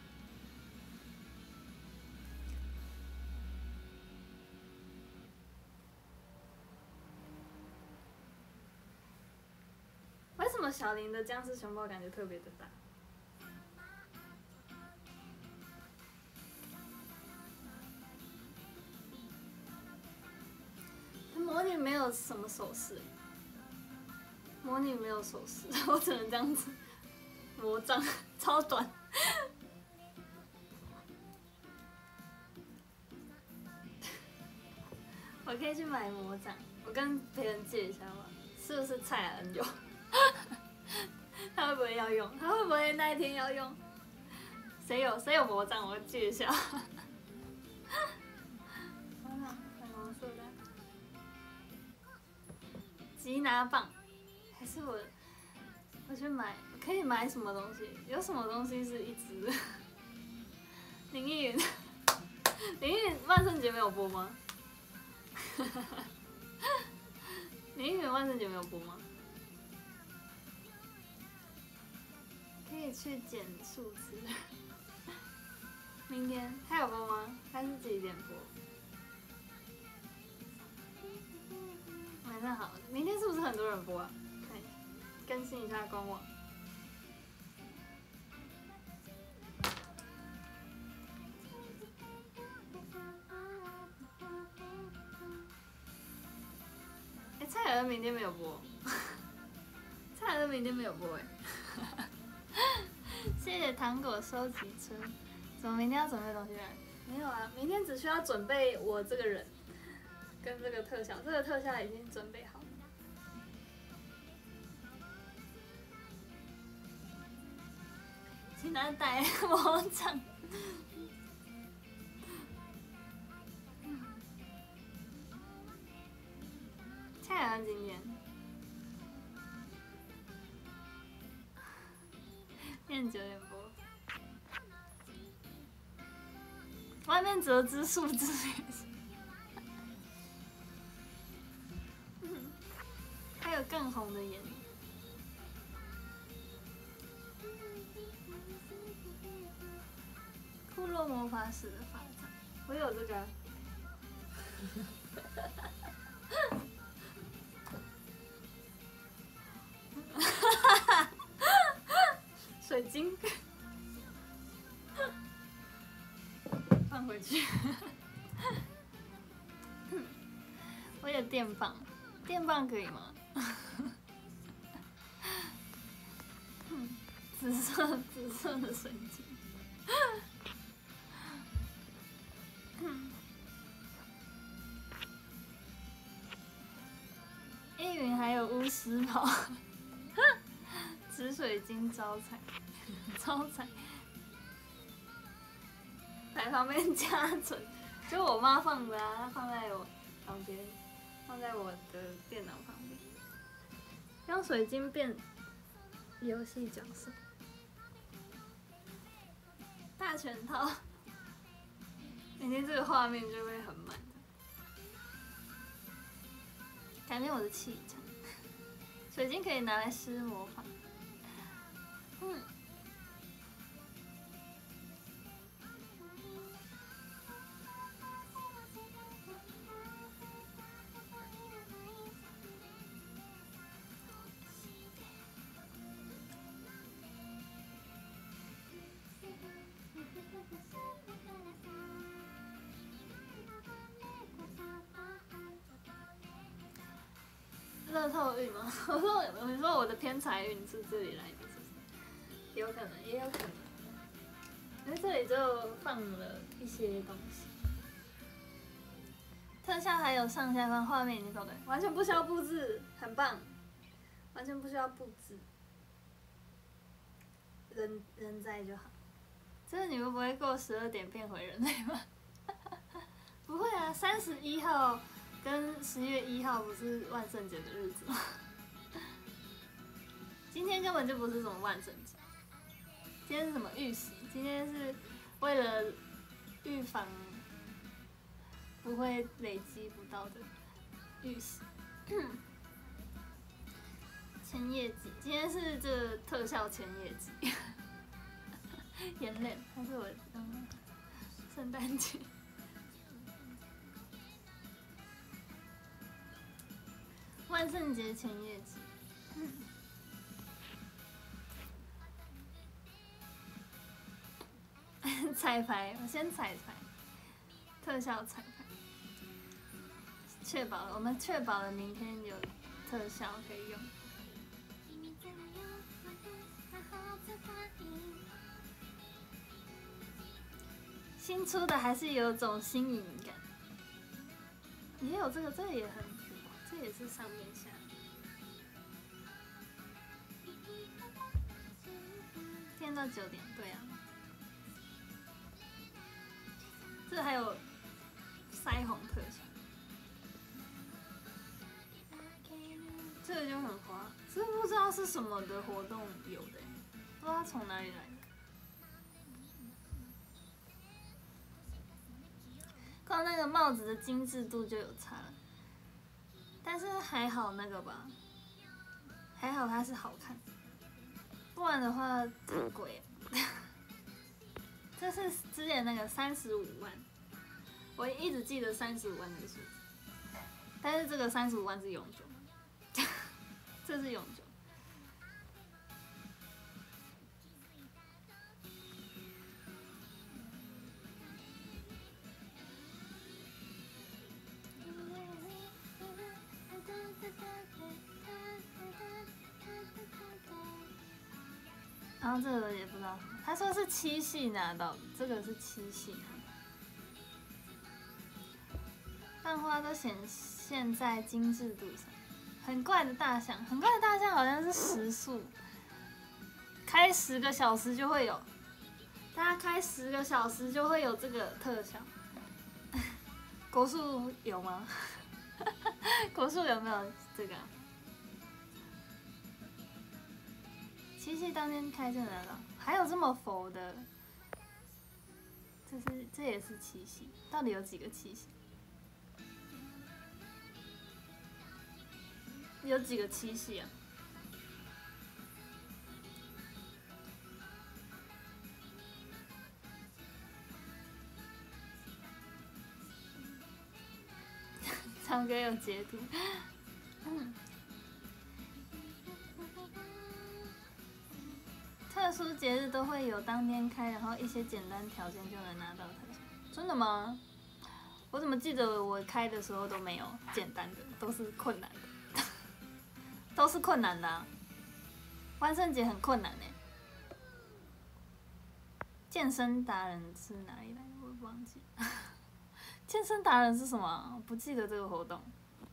为什么小林的僵尸熊抱感觉特别的大？魔女没有什么手势，魔女没有手势，我只能这样子。魔杖超短。我可以去买魔杖，我跟别人借一下吧。是不是蔡恩有？他会不会要用？他会不会那一天要用？谁有魔杖？我借一下。粉红色的吉拿棒，还是我去买？可以买什么东西？有什么东西是一直的？林忆云，林忆云万圣节没有播吗？林忆云万圣节没有播吗？可以去剪树枝。明天还有播吗？还是几点播？晚上好，明天是不是很多人播啊？看一下，更新一下官网。蔡尔恩明天没有播，蔡尔恩明天没有播哎。谢谢糖果收集车。怎么明天要准备东西来？没有啊，明天只需要准备我这个人，跟这个特效，这个特效已经准备好了。请他带魔杖。蔡雅安今天9点播，外面折枝树枝还有更红的颜。 魔法使的法杖，我有这个。水晶，放回去。我有电棒，电棒可以吗？紫色的水晶。依云还有巫师袍，紫水晶招财，招财。在旁边加存，就我妈放的啊，她放在我旁边，放在我的电脑旁边。用水晶变游戏角色，大全套，每天这个画面就会很满。改变我的气场，水晶可以拿来施魔法。乐透运吗？我说我的偏财运是这里来的，是不是？有可能，也有可能。因为这里就放了一些东西，特效还有上下方画面已经搞对，完全不需要布置，很棒，完全不需要布置，人在就好。这你们不会过12点变回人类吗？不会啊，31号。跟10月1号不是万圣节的日子吗？今天根本就不是什么万圣节，今天是什么预习？今天是为了预防不会累积不到的预习。前夜季，今天是这个特效前夜季。眼泪，还是我圣诞节。万圣节前夜季，彩排，我先彩排，特效彩排，我们确保了明天有特效可以用。新出的还是有种新颖感，也有这个也很。这也是上面下，天到9点，对啊。这还有腮红特效，这个就很花，这不知道是什么的活动有的，不知道从哪里来的。光那个帽子的精致度就有差了。但是还好那个吧，还好它是好看，不然的话很贵。这是之前那个35万，我一直记得35万那个数字，但是这个35万是永久，这是永久。然后这个也不知道什么，他说是7系拿到的，这个是7系拿到。漫画都显现在精致度上，很怪的大象，很怪的大象好像是时速，开10个小时就会有，大家开10个小时就会有这个特效。国术有吗？国术有没有这个？7系当天开就拿到，还有这么佛的？这也是7系，到底有几个7系？有几个7系啊？ 唱歌有截图。特殊节日都会有当天开，然后一些简单条件就能拿到特效。真的吗？我怎么记得我开的时候都没有简单的，都是困难的，都是困难的啊。万圣节很困难欸。健身达人是哪里来的？我忘记。健身达人是什么啊？我不记得这个活动。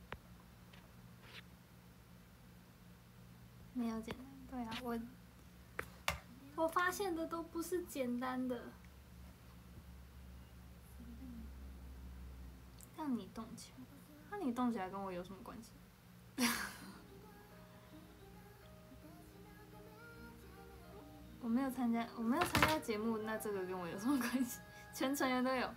没有简单，对啊，我发现的都不是简单的。让你动起来，那你动起来跟我有什么关系？我没有参加节目，那这个跟我有什么关系？全成员都有。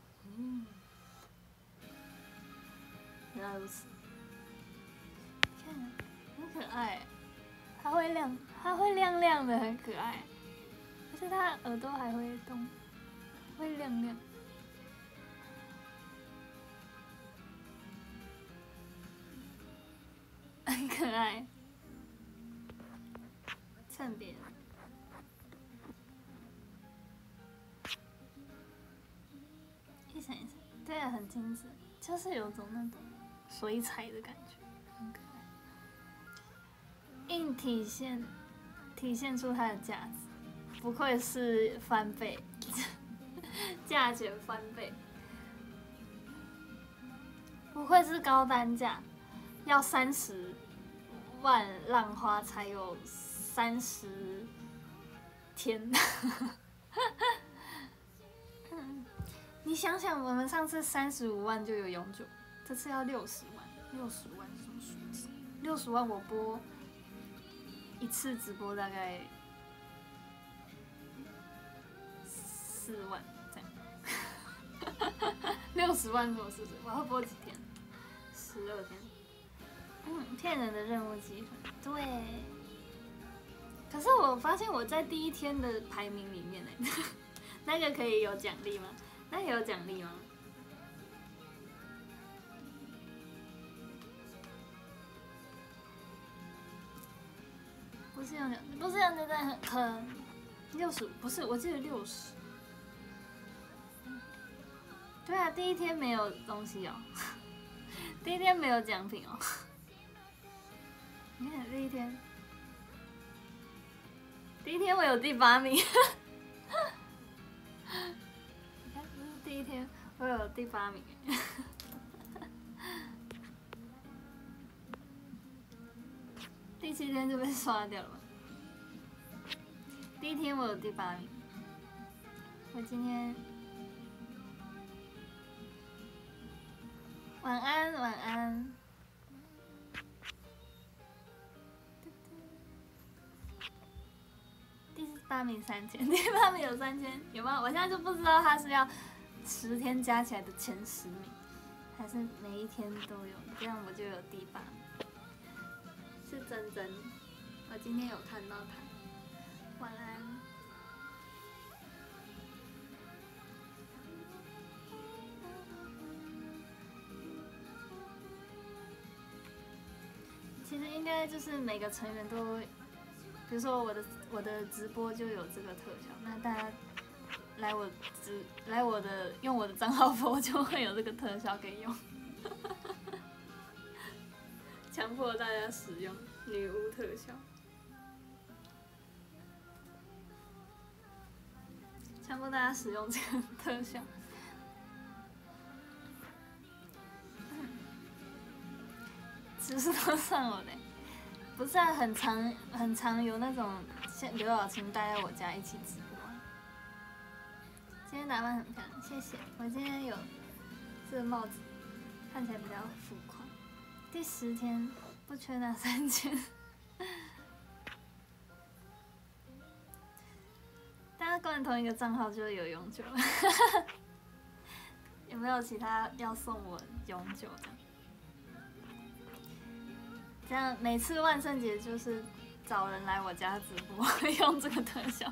原来如此。看，很可爱，它会亮亮的，很可爱，而且它耳朵还会动，会亮亮。很可爱，蹭别人。一闪一闪，对啊，很精致，就是有种那种水彩的感觉，很可爱。硬体现出它的价值，不愧是翻倍，价钱翻倍，不愧是高单价。要30万浪花才有30天。你想想，我们上次35万就有永久，这次要60万，60万是什么数字？60万我播一次直播大概4万这样。60万是什么数字？我要播几天？12天。骗人的任务积分，对。可是我发现我在第1天的排名里面呢，那个可以有奖励吗？那有奖励吗？不是用奖，不是用奖在很60，不是，我记得60。对啊，第1天没有东西哦，第1天没有奖品哦。你看第1天我有第8名。你看，这是第1天我有第8名。第7天就被刷掉了吧？第1天我有第8名。我今天晚安，晚安。第8名3000，第8名有3000，有吗？我现在就不知道他是要10天加起来的前10名，还是每一天都有，这样我就有第8名。是珍珍，我今天有看到他。晚安。其实应该就是每个成员都，比如说我的直播就有这个特效，那大家来我的用我的账号播就会有这个特效可以用。强迫大家使用女巫特效，强迫大家使用这个特效。是不是都上我的？不是啊，很常有那种刘晓庆待在我家一起直播。今天打扮很漂亮，谢谢。我今天有这个帽子，看起来比较浮夸。第10天不缺那3000。大家跟同一个账号就有永久了。有没有其他要送我永久的？这样每次万圣节就是找人来我家直播，用这个特效。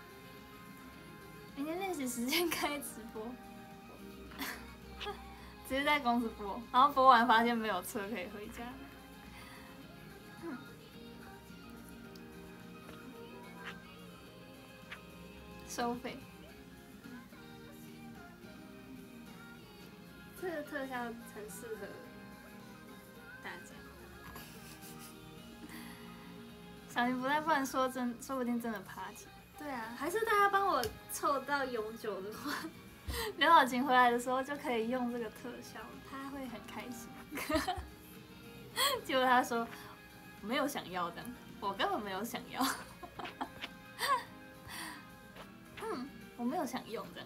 明天练习时间开直播， 直接在公司播，然后播完发现没有车可以回家。收费，这个特效很适合大家。小林不在，不然说不定真的爬起。对啊，还是大家帮我凑到永久的话，刘晓晴回来的时候就可以用这个特效，他会很开心。结果他说没有想要的，我根本没有想要。我没有想用的。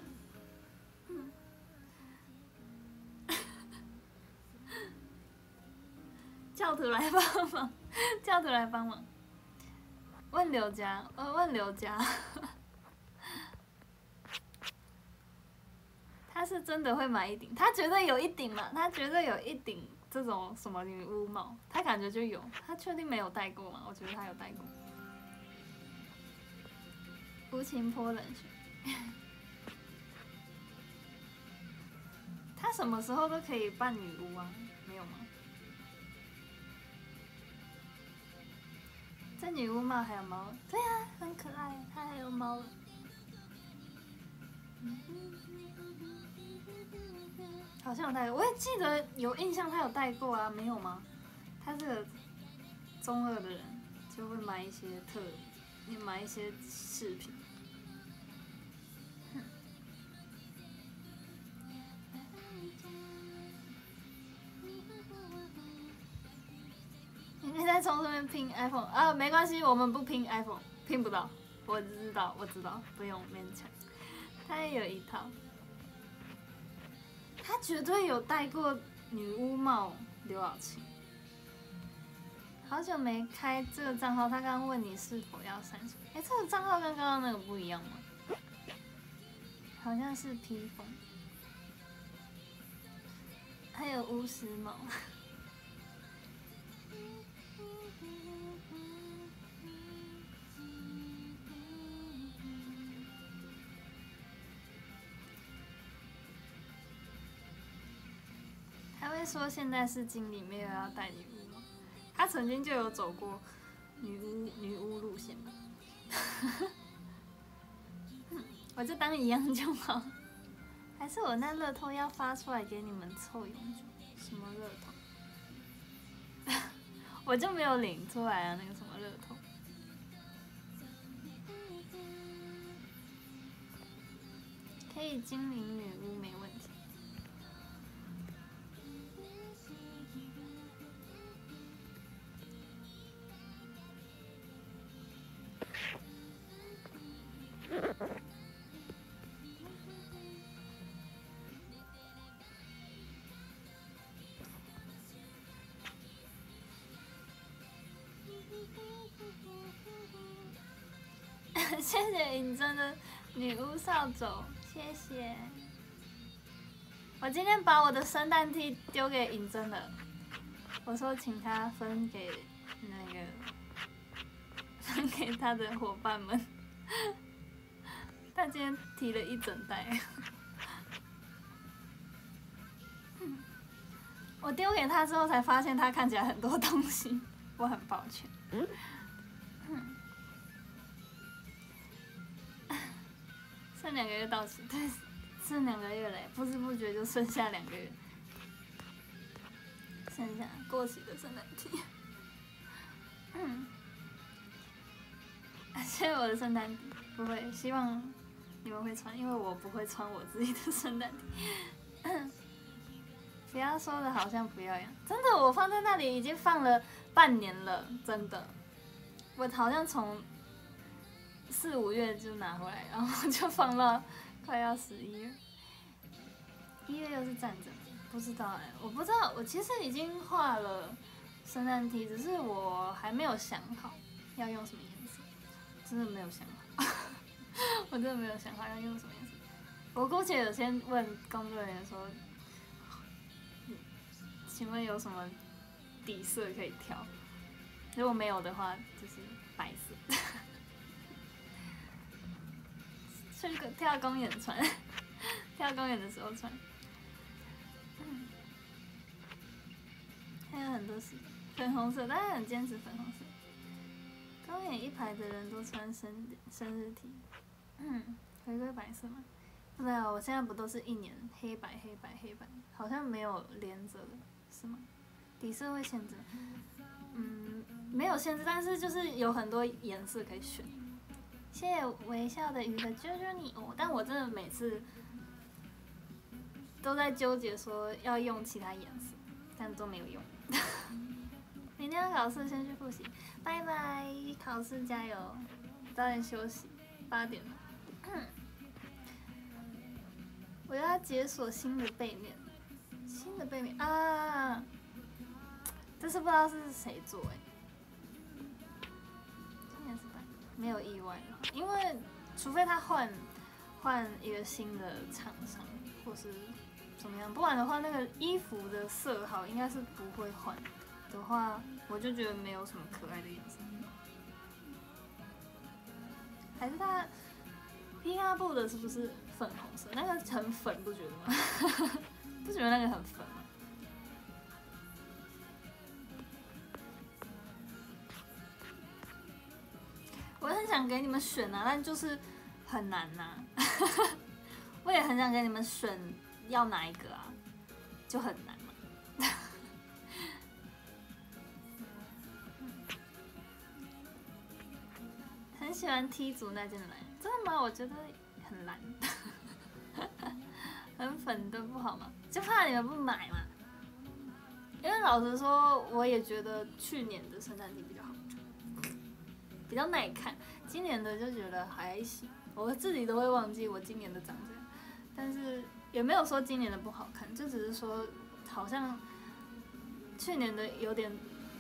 教徒来帮忙，教徒来帮忙。问刘家，问刘家，他是真的会买一顶，他绝对有一顶嘛，他绝对有一顶这种什么女巫帽，他感觉就有，他确定没有戴过吗？我觉得他有戴过。无情泼冷水。他什么时候都可以扮女巫啊？没有吗？这女巫帽还有猫？对啊，很可爱，它还有猫。好像有戴过，我也记得有印象，他有戴过啊，没有吗？他这个中二的人就会买一些买一些饰品。你在从这边拼 iPhone 啊？没关系，我们不拼 iPhone， 拼不到。我知道，不用勉强。他也有一套，他绝对有戴过女巫帽。刘晓晴，好久没开这个账号，他刚刚问你是否要删除。哎，这个账号跟刚刚那个不一样吗？好像是披风，还有巫师帽。他会说现在是经理，没有要带女巫吗？他曾经就有走过女巫路线吧。我就当一样就好。还是我那乐透要发出来给你们凑永久？什么乐透？我就没有领出来啊，那个什么乐透。可以精灵女巫没问题。谢谢尹真的女巫扫帚，谢谢。我今天把我的圣诞 T 丢给尹真了，我说请他分给他的伙伴们。他今天提了一整袋。我丢给他之后才发现他看起来很多东西，我很抱歉。剩2个月到期，对，剩2个月嘞，不知不觉就剩下2个月，剩下过期的圣诞 T。谢谢我的圣诞 T， 不会，希望你们会穿，因为我不会穿我自己的圣诞 T。不要说的好像不要一样，真的，我放在那里已经放了半年了，真的，我好像从4、5月就拿回来，然后就放到快要11月，1月又是战争，不知道哎，我不知道，我其实已经画了圣诞 T， 只是我还没有想好要用什么颜色，真的没有想好，我真的没有想好要用什么颜色。我姑且有先问工作人员说，请问有什么底色可以挑？如果没有的话，就是白色。去跳公园穿，跳公园的时候穿。 还有很多是粉红色，大家很坚持粉红色。高眼一排的人都穿生日 T， 回归白色吗？没有，我现在不都是一年黑白，好像没有连着的，是吗？底色会限制？没有限制，但是就是有很多颜色可以选。谢谢微笑的鱼的啾啾你哦，但我真的每次都在纠结说要用其他颜色，但都没有用。明天要考试，先去复习，拜拜，考试加油，早点休息，8点了。我要解锁新的背面，啊！这是不知道是谁做今年是白，没有意外的，因为除非他换一个新的厂商，或是怎么样，不然的话，那个衣服的色号应该是不会换的话，我就觉得没有什么可爱的颜色。还是他皮卡布的是不是粉红色？那个很粉，不觉得吗？不觉得那个很粉吗？我很想给你们选啊，但就是很难呐。我也很想给你们选要哪一个啊，就很难嘛。很喜欢 T 组那件蓝，真的吗？我觉得很蓝，很粉的不好吗？就怕你们不买嘛。因为老实说，我也觉得去年的圣诞节比较好看，比较耐看。今年的就觉得还行，我自己都会忘记我今年的长这样。但是也没有说今年的不好看，就只是说好像去年的有点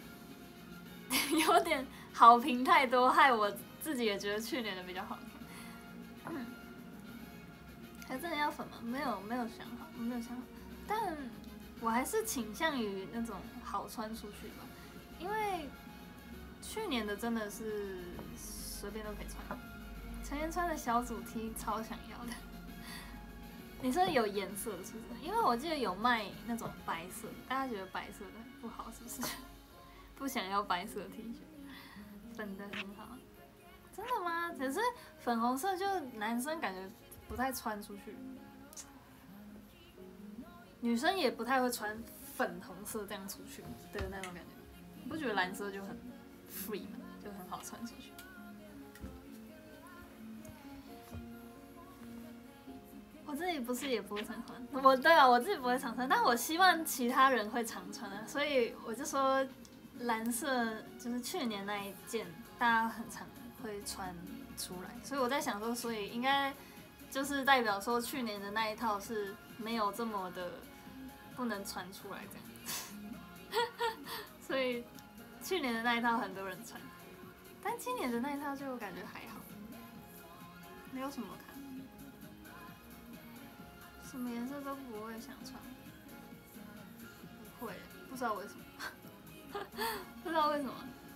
好评太多，害我自己也觉得去年的比较好看。还真的要粉吗？没有想好，但我还是倾向于那种好穿出去吧，因为去年的真的是随便都可以穿。陈妍穿的小主 T 超想要的。你说有颜色是不是？因为我记得有卖那种白色，大家觉得白色的不好是不是？不想要白色 T 恤，粉的很好。真的吗？可是粉红色就男生感觉不太穿出去，女生也不太会穿粉红色这样出去的那种感觉。你不觉得蓝色就很 free 吗？就很好穿出去。我自己不是也不会常穿，对啊，我自己不会常穿，但我希望其他人会常穿啊，所以我就说蓝色就是去年那一件大家很常会穿出来，所以我在想说，所以应该就是代表说去年的那一套是没有这么的不能穿出来这样，所以去年的那一套很多人穿，但今年的那一套就感觉还好，没有什么看。什么颜色都不会想穿，不会，不知道为什么，不知道为什么。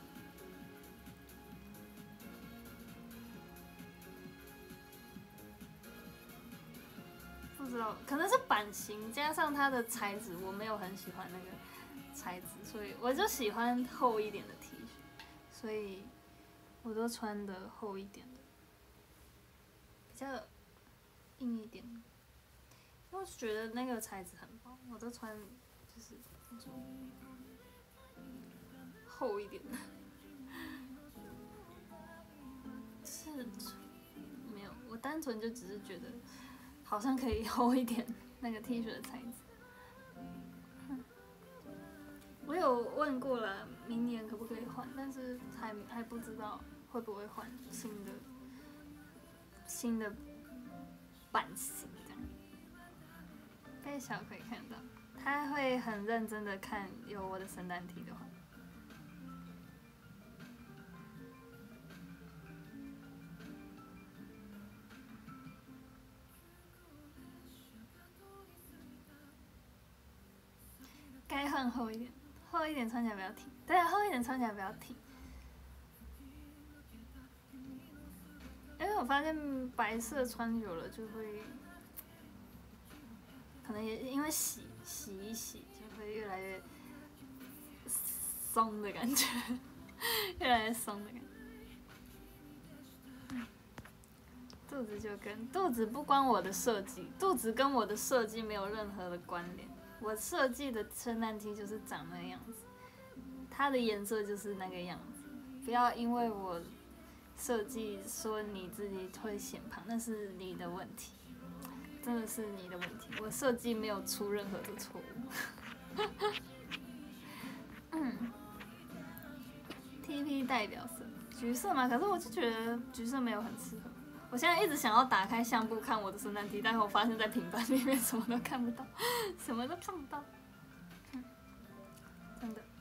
不知道，可能是版型加上它的材质，我没有很喜欢那个材质，所以我就喜欢厚一点的 T 恤，所以我都穿的厚一点的，比较硬一点的。因为我觉得那个材质很薄，我都穿就是那种厚一点的。是没有，我单纯就只是觉得好像可以厚一点那个 T 恤的材质。我有问过了，明年可不可以换，但是还不知道会不会换新的版型。被小可以看到，他会很认真的看有我的圣诞 T 的话。该换厚一点，厚一点穿起来比较挺。对啊，厚一点穿起来比较挺。因为我发现白色穿久了就会。可能也因为洗一洗，就会越来越松的感觉，越来越松的感觉。肚子就跟肚子不关我的设计，肚子跟我的设计没有任何的关联。我设计的圣诞 T 就是长那个样子，它的颜色就是那个样子。不要因为我设计说你自己会显胖，那是你的问题，真的是你的问题。我设计没有出任何的错误。TP 代表色橘色嘛，可是我就觉得橘色没有很适合。我现在一直想要打开相簿看我的圣诞 T， 但是我发现在平板里面什么都看不到，什么都看不到，真的。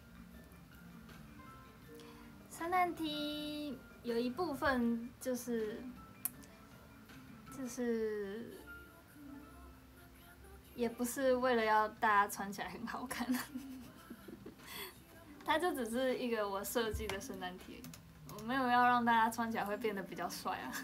圣诞 T 有一部分就是也不是为了要大家穿起来很好看，它就只是一个我设计的圣诞 T， 我没有要让大家穿起来会变得比较帅啊。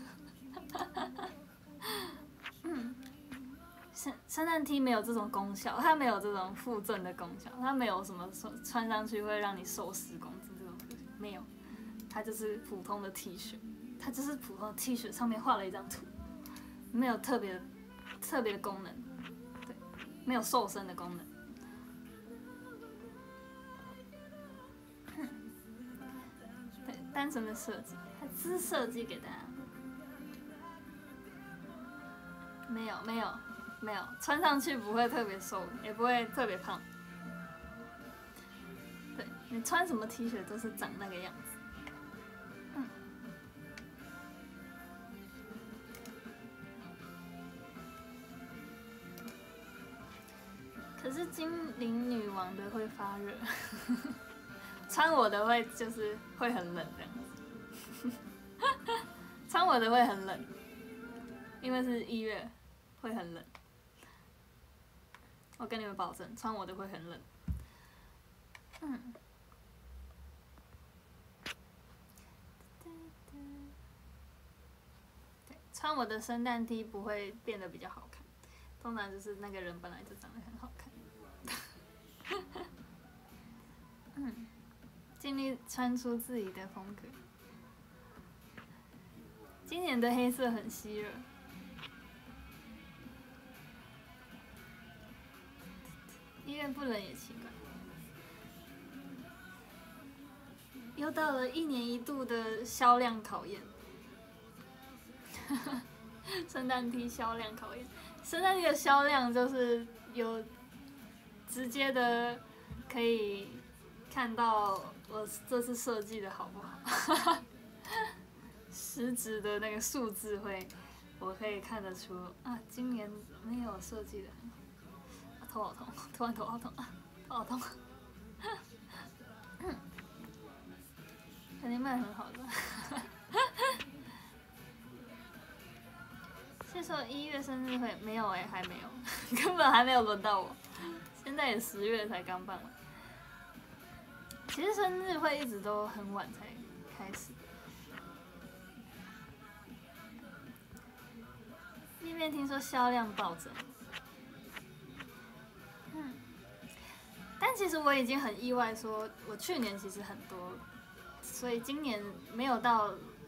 圣诞 T 没有这种功效，它没有这种附赠的功效，它没有什么穿上去会让你瘦10公斤这种东西，没有，它就是普通的 T 恤，它就是普通的 T 恤上面画了一张图，没有特别的功能，对，没有瘦身的功能。对，单纯的设计，它只是设计给大家。没有，穿上去不会特别瘦，也不会特别胖。对，你穿什么 T 恤都是长那个样子。可是精灵女王的会发热，穿我的会就是会很冷这样子。穿我的会很冷，因为是1月，会很冷。我跟你们保证，穿我的会很冷。对，穿我的圣诞 T 不会变得比较好看，通常就是那个人本来就长得很好看。尽力穿出自己的风格。今年的黑色很吸热。1月不冷也奇怪。又到了1年1度的销量考验。圣诞 T 销量考验，圣诞 T 的销量就是有直接的可以看到我这次设计的好不好，实质的那个数字会，我可以看得出啊，今年没有设计的很好。头好痛，突然头好痛啊，头好痛。肯定卖很好的。是说1月生日会没有还没有，根本还没有轮到我。现在也10月才刚办完。其实生日会一直都很晚才开始。那边听说销量暴增。但其实我已经很意外，说我去年其实很多，所以今年没有到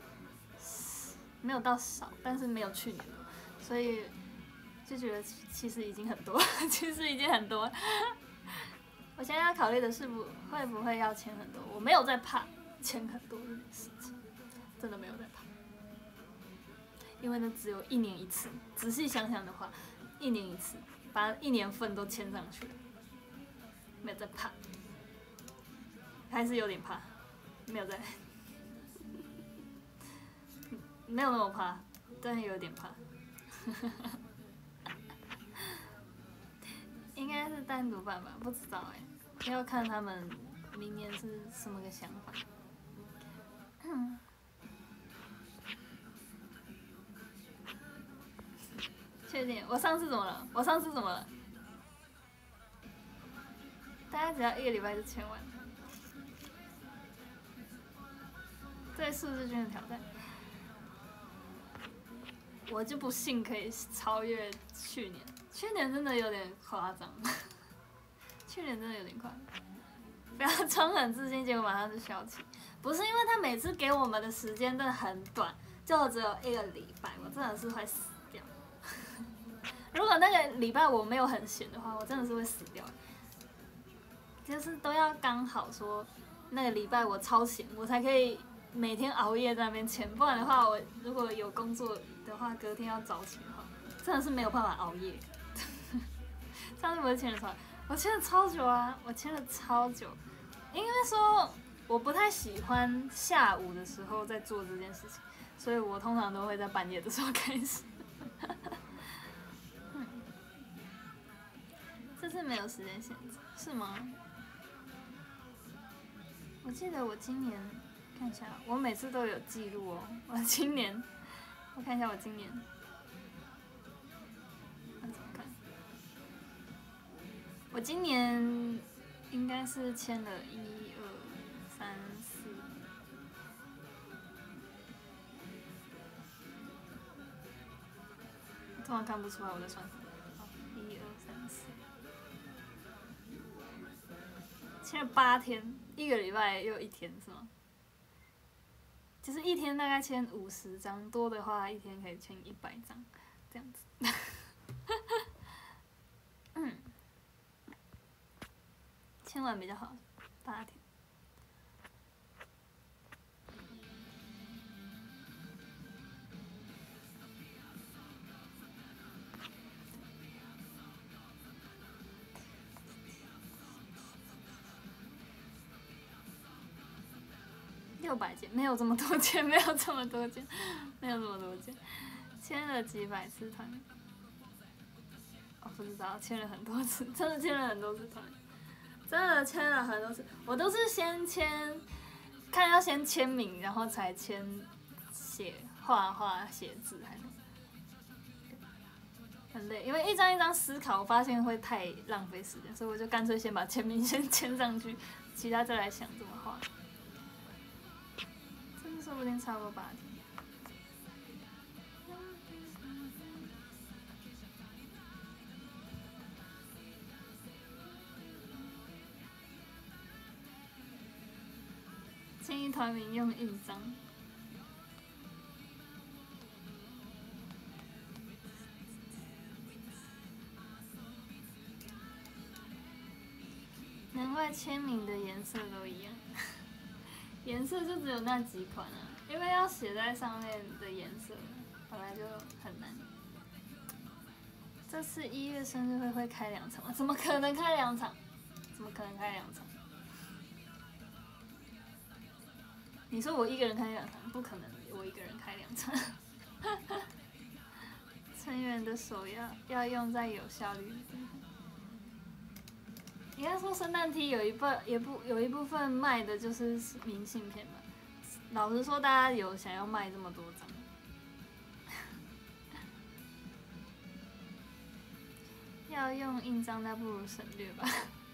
少，但是没有去年多，所以就觉得其实已经很多，其实已经很多。我现在要考虑的是会不会要签很多，我没有在怕签很多这件事情，真的没有在怕，因为那只有1年1次，仔细想想的话，1年1次，把1年份都签上去了。没有在怕，还是有点怕，没有在，没有那么怕，但是有点怕。应该是单独办吧，不知道要看他们明年是什么个想法。确定？我上次怎么了？大家只要1个礼拜就签完，对数字君的挑战，我就不信可以超越去年。去年真的有点夸张，去年真的有点夸张。 不要装很自信，结果马上就消气。不是因为他每次给我们的时间真的很短，就只有1个礼拜，我真的是会死掉。如果那个礼拜我没有很闲的话，我真的是会死掉。就是都要刚好说那个礼拜我超闲，我才可以每天熬夜在那边签，不然的话，我如果有工作的话，隔天要早起的话，真的是没有办法熬夜。上次不是签了超，我签了超久啊，我签了超久。应该说我不太喜欢下午的时候在做这件事情，所以我通常都会在半夜的时候开始。这次没有时间限制，是吗？我记得我今年看一下，我每次都有记录哦。我今年，我看一下我今年，怎么看？我今年应该是签了1、2、3、4，突然看不出来我在算什么。1、2、3、4，签了8天，1个礼拜又1天是吗？就是1天大概签50张，多的话1天可以签100张，这样子。签完比较好，8天。600件，没有这么多件，没有这么多件，没有这么多件，签了几百次团。哦，不知道，签了很多次，真的签了很多次团，真的签了很多次。我都是先签，看要先签名，然后才签画画、写字，还是很累，因为一张一张思考，我发现会太浪费时间，所以我就干脆先把签名先签上去，其他再来想怎么画。说不定超过8天。建议团名用印章。难怪签名的颜色都一样，颜色就只有那几款啊。因为要写在上面的颜色本来就很难。这次1月生日会开2场吗？怎么可能开2场？怎么可能开2场？你说我一个人开2场，不可能，我一个人开2场。成员的手要用在有效率的地方。应该说圣诞 T 有一部分卖的就是明信片吧。老实说，大家有想要卖这么多张？要用印章，那不如省略吧。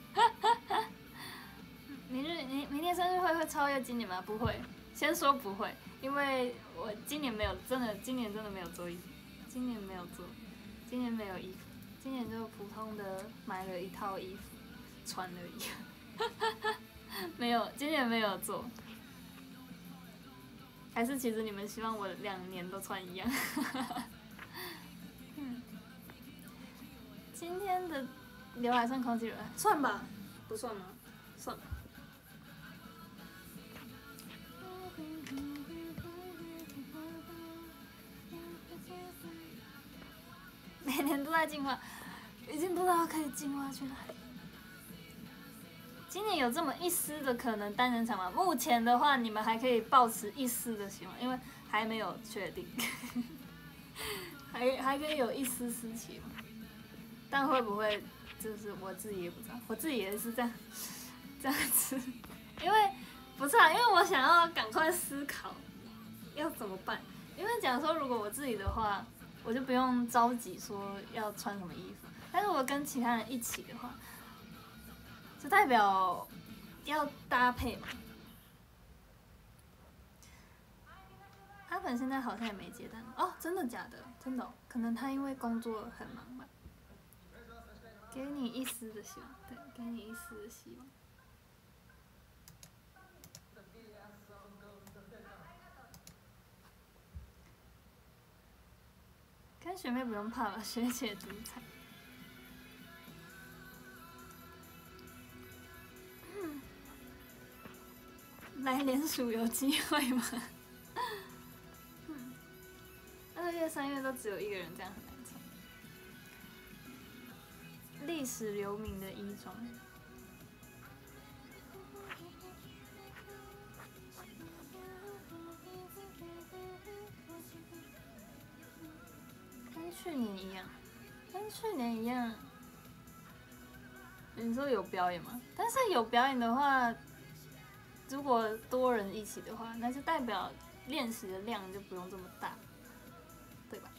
明年生日会超越今年吗？不会，先说不会，因为我今年真的没有做衣服，今年没有做，今年没有衣服，今年就普通的买了一套衣服穿而已。没有，今年没有做。还是其实你们希望我2年都穿一样？今天的刘海算空气刘海，算吧？不算吗？算吧。每年都在进化，已经不知道可以进化去哪里。今年有这么一丝的可能单人场吗？目前的话，你们还可以抱持一丝的希望，因为还没有确定，还可以有一丝丝期望。但会不会就是我自己也不知道，我自己也是这样子，因为不是啊，因为我想要赶快思考要怎么办。因为假如说如果我自己的话，我就不用着急说要穿什么衣服，但是我跟其他人一起的话，就代表要搭配嘛。阿粉现在好像也没接单哦，真的假的？真的、哦，可能他因为工作很忙吧。给你一丝的希望，对，给你一丝的希望。 跟学妹不用怕吧，学姐独裁。来联署有机会吗？2月、3月都只有一个人，这样很难抢。历史留名的衣装。跟去年一样，跟去年一样。你说有表演吗？但是有表演的话，如果多人一起的话，那就代表练习的量就不用这么大，对吧？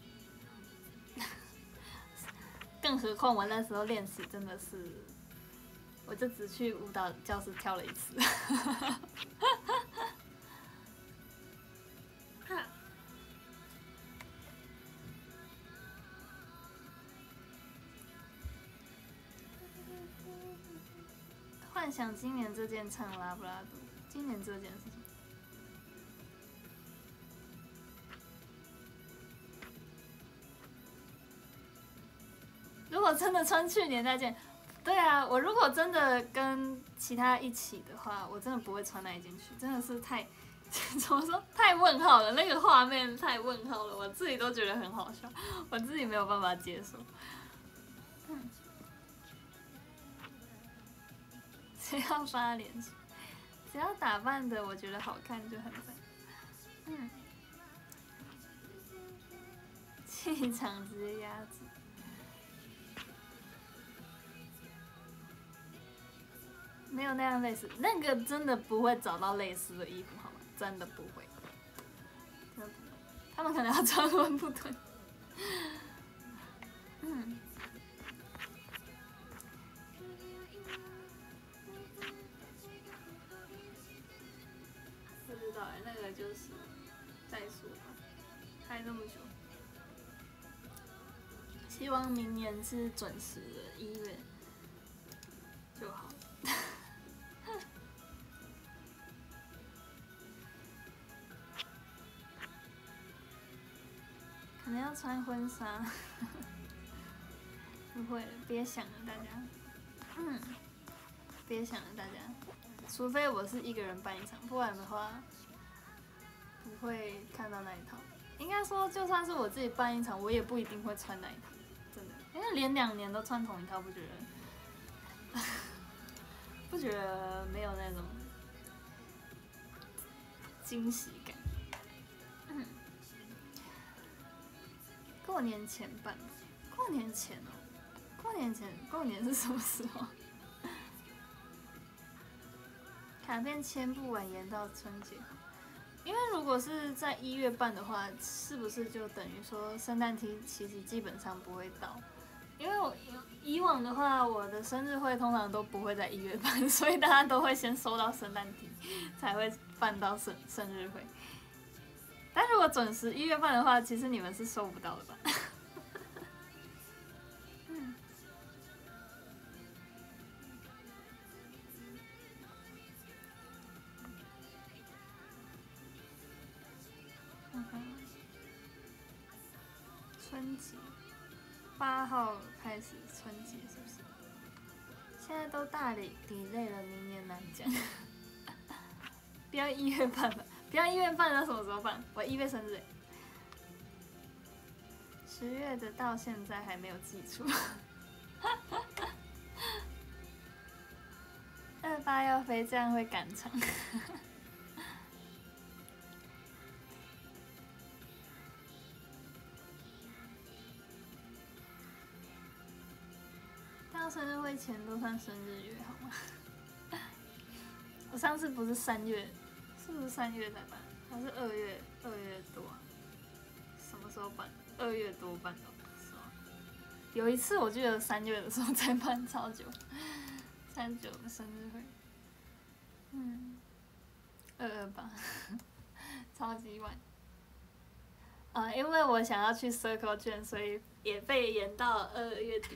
更何况我那时候练习真的是，我就只去舞蹈教室跳了1次。幻想今年这件唱拉布拉多，今年这件是什么？如果真的穿去年那件，对啊，我如果真的跟其他一起的话，我真的不会穿那一件去，真的是太怎么说太问号了，那个画面太问号了，我自己都觉得很好笑，我自己没有办法接受。谁要发脸？只要打扮的我觉得好看就很赞。气场直接压制。没有那样类似，那个真的不会找到类似的衣服，好吗？真的不会，真的不会。他们可能要穿温布顿。不知道哎，那个就是再说吧，还那么久。希望明年是准时的1月就好。可能要穿婚纱。不会了，别想了，大家。别想了，大家。除非我是一个人办一场，不然的话不会看到那一套。应该说，就算是我自己办一场，我也不一定会穿那一套，真的。因为连2年都穿同一套，不觉得没有那种惊喜感。过年前办，过年前哦，过年是什么时候？卡片签不完，延到春节。因为如果是在1月办的话，是不是就等于说圣诞梯其实基本上不会到？因为我以往的话，我的生日会通常都不会在1月办，所以大家都会先收到圣诞梯，才会办到生日会。但如果准时1月办的话，其实你们是收不到的吧？春节8号开始春节是不是？现在都大delay了，明年难讲。不要1月办吧，不要1月办，那什么时候办？我1月生日，10月的到现在还没有寄出。28要飞，这样会赶场。到生日会前都算生日月好吗？我上次不是3月，是不是3月才办？还是2月多啊？什么时候办？2月多办的，是吗？有一次我记得3月的时候才办，超久，39的生日会，228，超级晚。因为我想要去 Circle 卷，所以也被延到了2月底。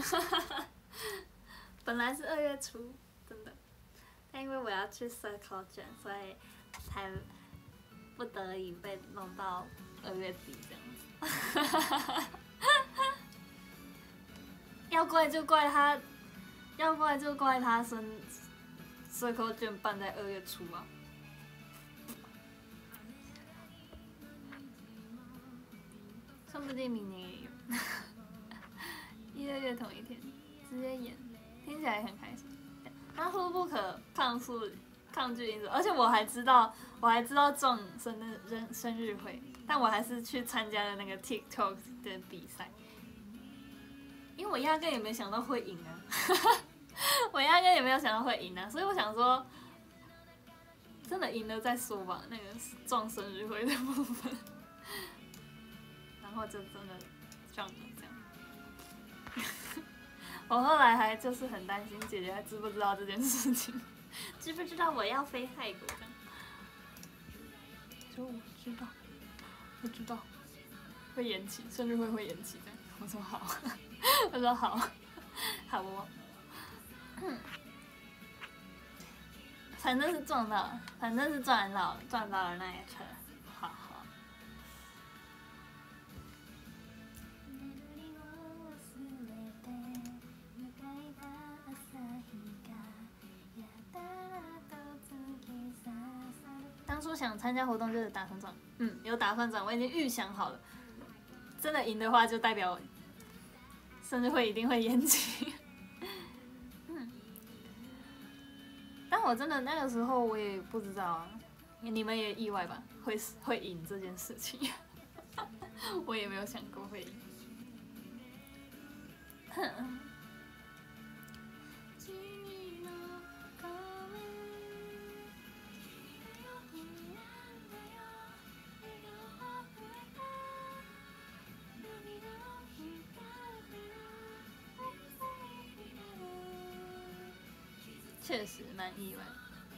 本来是2月初，真的，但因为我要去 Circle 卷，所以才不得已被弄到2月底这样子。 要怪就怪他，要怪就怪他随口卷办在2月初啊。说不定明年也有。1、2月同一天直接演，听起来很开心。他说不可抗拒因素，而且我还知道壮生日会，但我还是去参加了那个 TikTok 的比赛，因为我压根也没想到会赢啊，我压根也没有想到会赢啊，所以我想说，真的赢了再说吧，那个壮生日会的部分，然后就真的撞了这样。我后来还就是很担心姐姐还知不知道这件事情，知不知道我要飞泰国这样？说我知道，会延期，生日会延期这样。我说好，我说好，好哦。反正是撞到了那一车，好好。当初想参加活动就是打算转，有打算转，我已经预想好了。真的赢的话，就代表生日会一定会延期。但我真的那个时候我也不知道啊，你们也意外吧？会赢这件事情，我也没有想过会赢。确实蛮意外。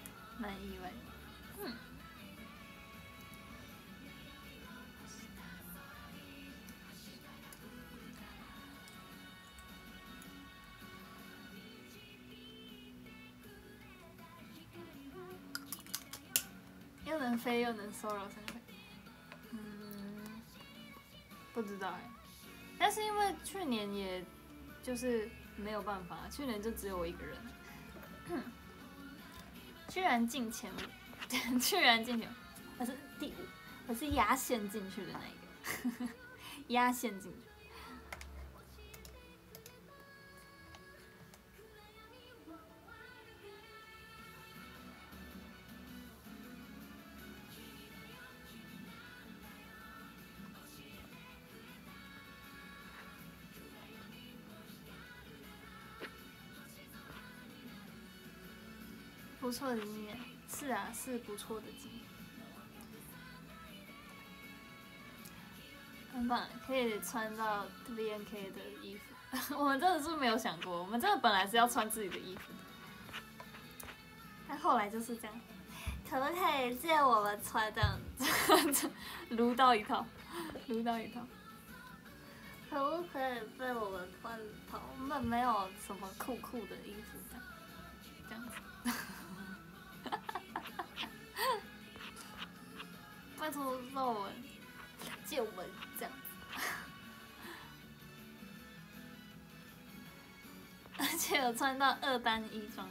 又能飞又能 solo 生日会，不知道哎。但是因为去年也就是没有办法，去年就只有我一个人。居然进前5，居然进前5，我是第5，我是压线进去的那一个，压线进去。不错的经验，是啊，是不错的经验，很棒，可以穿到 BNK 的衣服。我们真的是没有想过，我们真的本来是要穿自己的衣服的，但后来就是这样，可不可以借我们穿这样子？撸到一套，可不可以借我们穿一套？我们没有什么酷的衣服这样子。拜托让我们借我们这样子，而且有穿到2单衣装，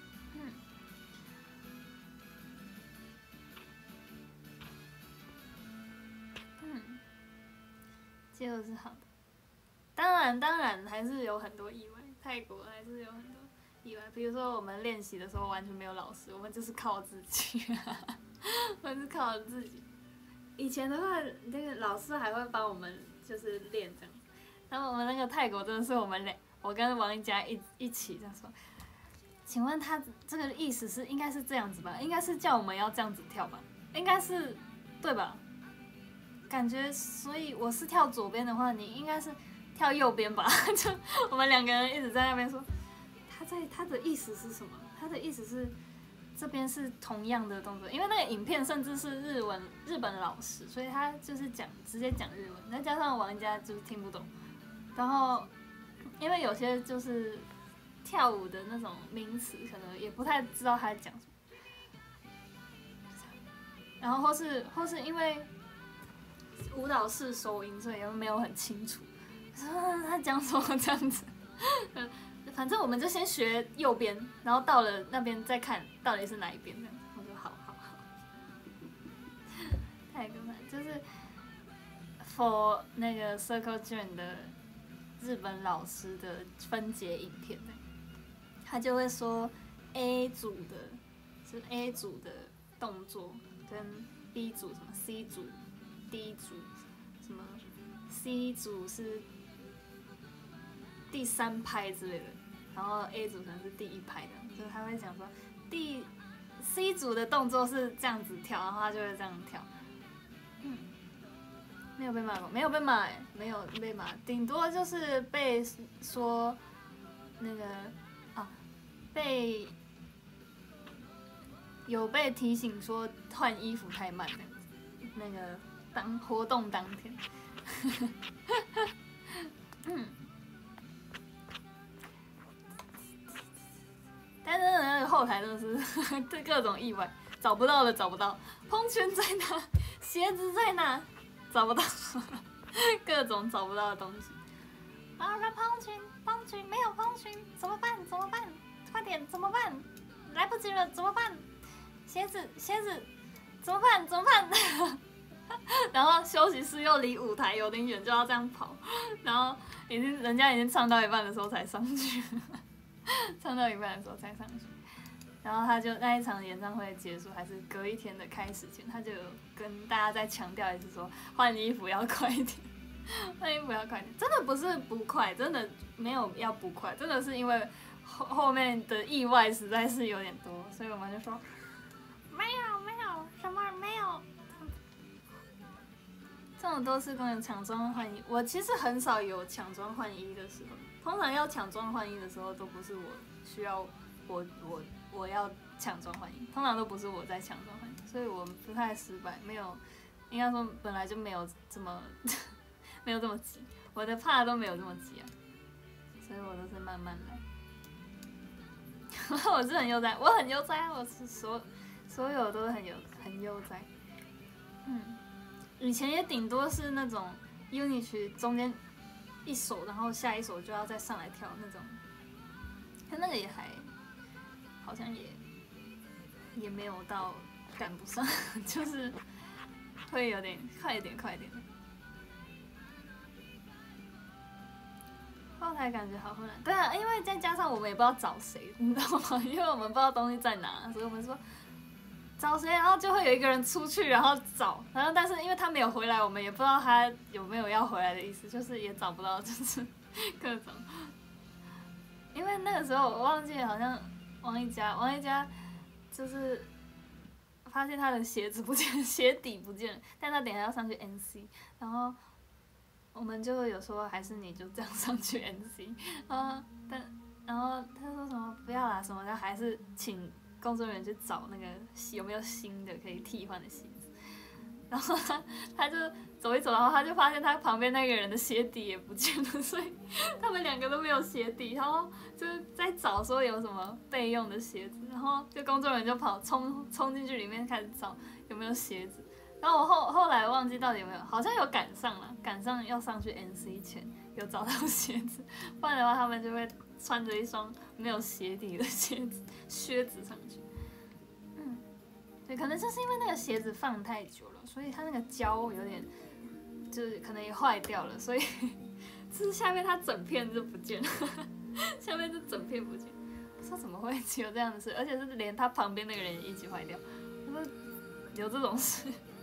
结果是好的。当然还是有很多意外，泰国还是有很多意外，比如说我们练习的时候完全没有老师，我们就是靠自己，我们是靠自己。以前的话，那个老师还会帮我们就是练这样，然后我们那个泰国真的是我跟王一佳一起这样说。请问他这个意思是应该是这样子吧？应该是叫我们要这样子跳吧？应该是对吧？感觉，所以我是跳左边的话，你应该是跳右边吧？就我们2个人一直在那边说，他的意思是什么？他的意思是。这边是同样的动作，因为那个影片甚至是日本老师，所以他就是直接讲日文，再加上玩家就是听不懂，然后因为有些就是跳舞的那种名词，可能也不太知道他在讲什么，然后或是因为舞蹈室收音，所以又没有很清楚。他讲什么这样子？反正我们就先学右边，然后到了那边再看到底是哪一边这样。我说好。太可怕，就是 for 那个 Circle 卷的日本老师的分解影片，他就会说 A 组的是 A 组的动作跟 B 组什么 C 组 D 组什么 C 组是第3拍之类的，然后 A 组可能是第1拍的，所以他会讲说C 组的动作是这样子跳，然后他就会这样跳。没有被骂过，没有被骂没有被骂，顶多就是被说那个有被提醒说换衣服太慢的，那个活动当天。但是那个后台真的是对各种意外，找不到，蓬裙在哪，鞋子在哪，找不到，各种找不到的东西。啊，那蓬裙没有蓬裙，怎么办？快点，怎么办？来不及了，怎么办？鞋子，怎么办？然后休息室又离舞台有点远，就要这样跑，然后人家已经唱到一半的时候才上去，然后他就那一场演唱会结束，还是隔一天的开始前，他就有跟大家再强调一次说，换衣服要快一点，真的不是不快，真的没有要不快，真的是因为后面的意外实在是有点多，所以我们就说没有什么没有。这种都是跟人抢装换衣，我其实很少有抢装换衣的时候。通常要抢装换衣的时候，都不是我需要我要抢装换衣，通常都不是我在抢装换衣，所以我不太失败，没有，应该说本来就没有这么没有这么急，我的怕都没有这么急啊，所以我都是慢慢来。我是很悠哉，我是所有都很悠哉，以前也顶多是那种 unit 曲中间一首，然后下一首就要再上来跳那种，但那个也还好像也没有到赶不上，就是会有点快一点。后台感觉好混乱，对啊，因为再加上我们也不知道找谁，你知道吗？因为我们不知道东西在哪，所以我们说找谁，然后就会有一个人出去，然后找，然后但是因为他没有回来，我们也不知道他有没有要回来的意思，就是也找不到，就是各种。因为那个时候我忘记好像王一佳就是发现他的鞋子不见，鞋底不见了，但他等一下要上去 NC， 然后我们就有说还是你就这样上去 NC， 然后他说什么不要啦什么的，还是请工作人员去找那个有没有新的可以替换的鞋子，然后他就走一走，然后他就发现他旁边那个人的鞋底也不见了，所以他们2个都没有鞋底，然后就是在找说有什么备用的鞋子，然后就工作人员就冲进去里面开始找有没有鞋子，然后我后来忘记到底有没有，好像有赶上要上去 NC 前有找到鞋子，不然的话他们就会穿着一双没有鞋底的靴子上去。对，可能就是因为那个鞋子放太久了，所以它那个胶有点，就是可能也坏掉了，所以就是下面它整片就不见了，下面就整片不见。我说怎么会有这样的事，而且是连他旁边那个人也一起坏掉。我说有这种事，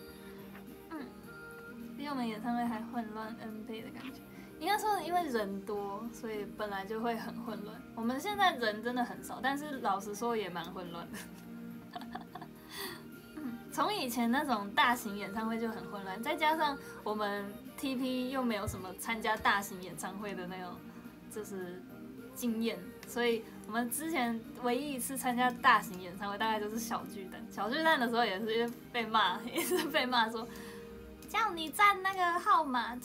比我们演唱会还混乱 N 倍的感觉。应该说因为人多，所以本来就会很混乱。我们现在人真的很少，但是老实说也蛮混乱的。从以前那种大型演唱会就很混乱，再加上我们 TP 又没有什么参加大型演唱会的那种就是经验，所以我们之前唯一一次参加大型演唱会大概就是小巨蛋。小巨蛋的时候也是被骂，也是被骂说叫你站那个号码，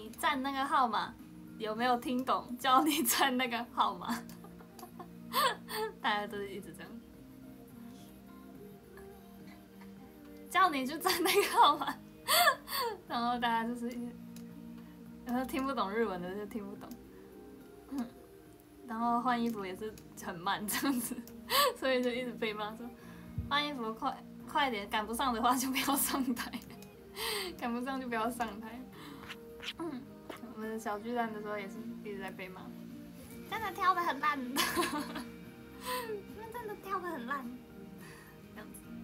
有没有听懂？叫你站那个号码，大家都是一直这样。叫你就站那个号码，然后后大家就是，然后听不懂日文的就听不懂，然后换衣服也是很慢这样子，所以就一直被骂说换衣服快点，赶不上的话就不要上台，赶不上就不要上台。我们小巨蛋的时候也是一直在被骂，真的跳得很烂，你们真的跳得很烂，这样子。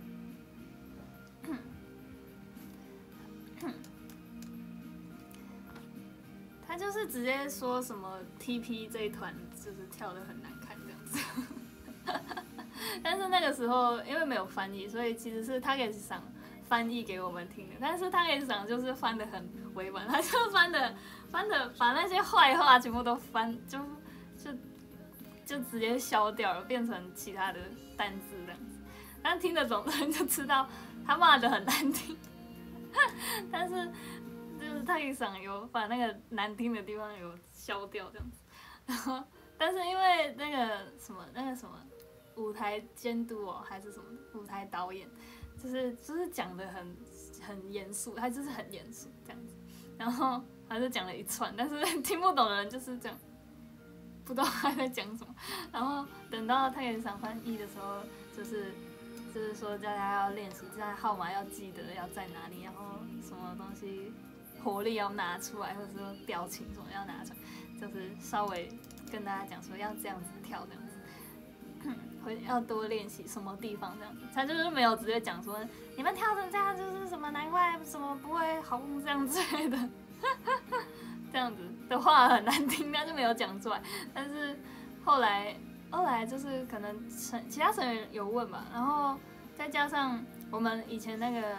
他就是直接说什么 TP 这一团就是跳得很难看这样子，但是那个时候因为没有翻译，所以其实是他给赏翻译给我们听的，但是他给赏就是翻得很委婉，他就翻的把那些坏话全部都翻就直接消掉了，变成其他的单字这样子，但听得懂的人就知道他骂得很难听，但是。就是太给赏有把那个难听的地方有消掉这样子，然后但是因为那个什么舞台监督还是什么舞台导演，就是讲得很严肃，他就是很严肃这样子，然后他就讲了一串，但是听不懂的人就是这样，不知道他在讲什么，然后等到太给赏翻译的时候，就是说大家要练习，这样号码要记得要在哪里，然后什么东西。活力要拿出来，或者说表情什么要拿出来，就是稍微跟大家讲说要这样子跳，这样子，要多练习什么地方这样子。他就是没有直接讲说你们跳成这样就是什么难怪什么不会好这样之类的，这样子的话很难听，他就没有讲出来。但是后来就是可能其他成员有问嘛，然后再加上我们以前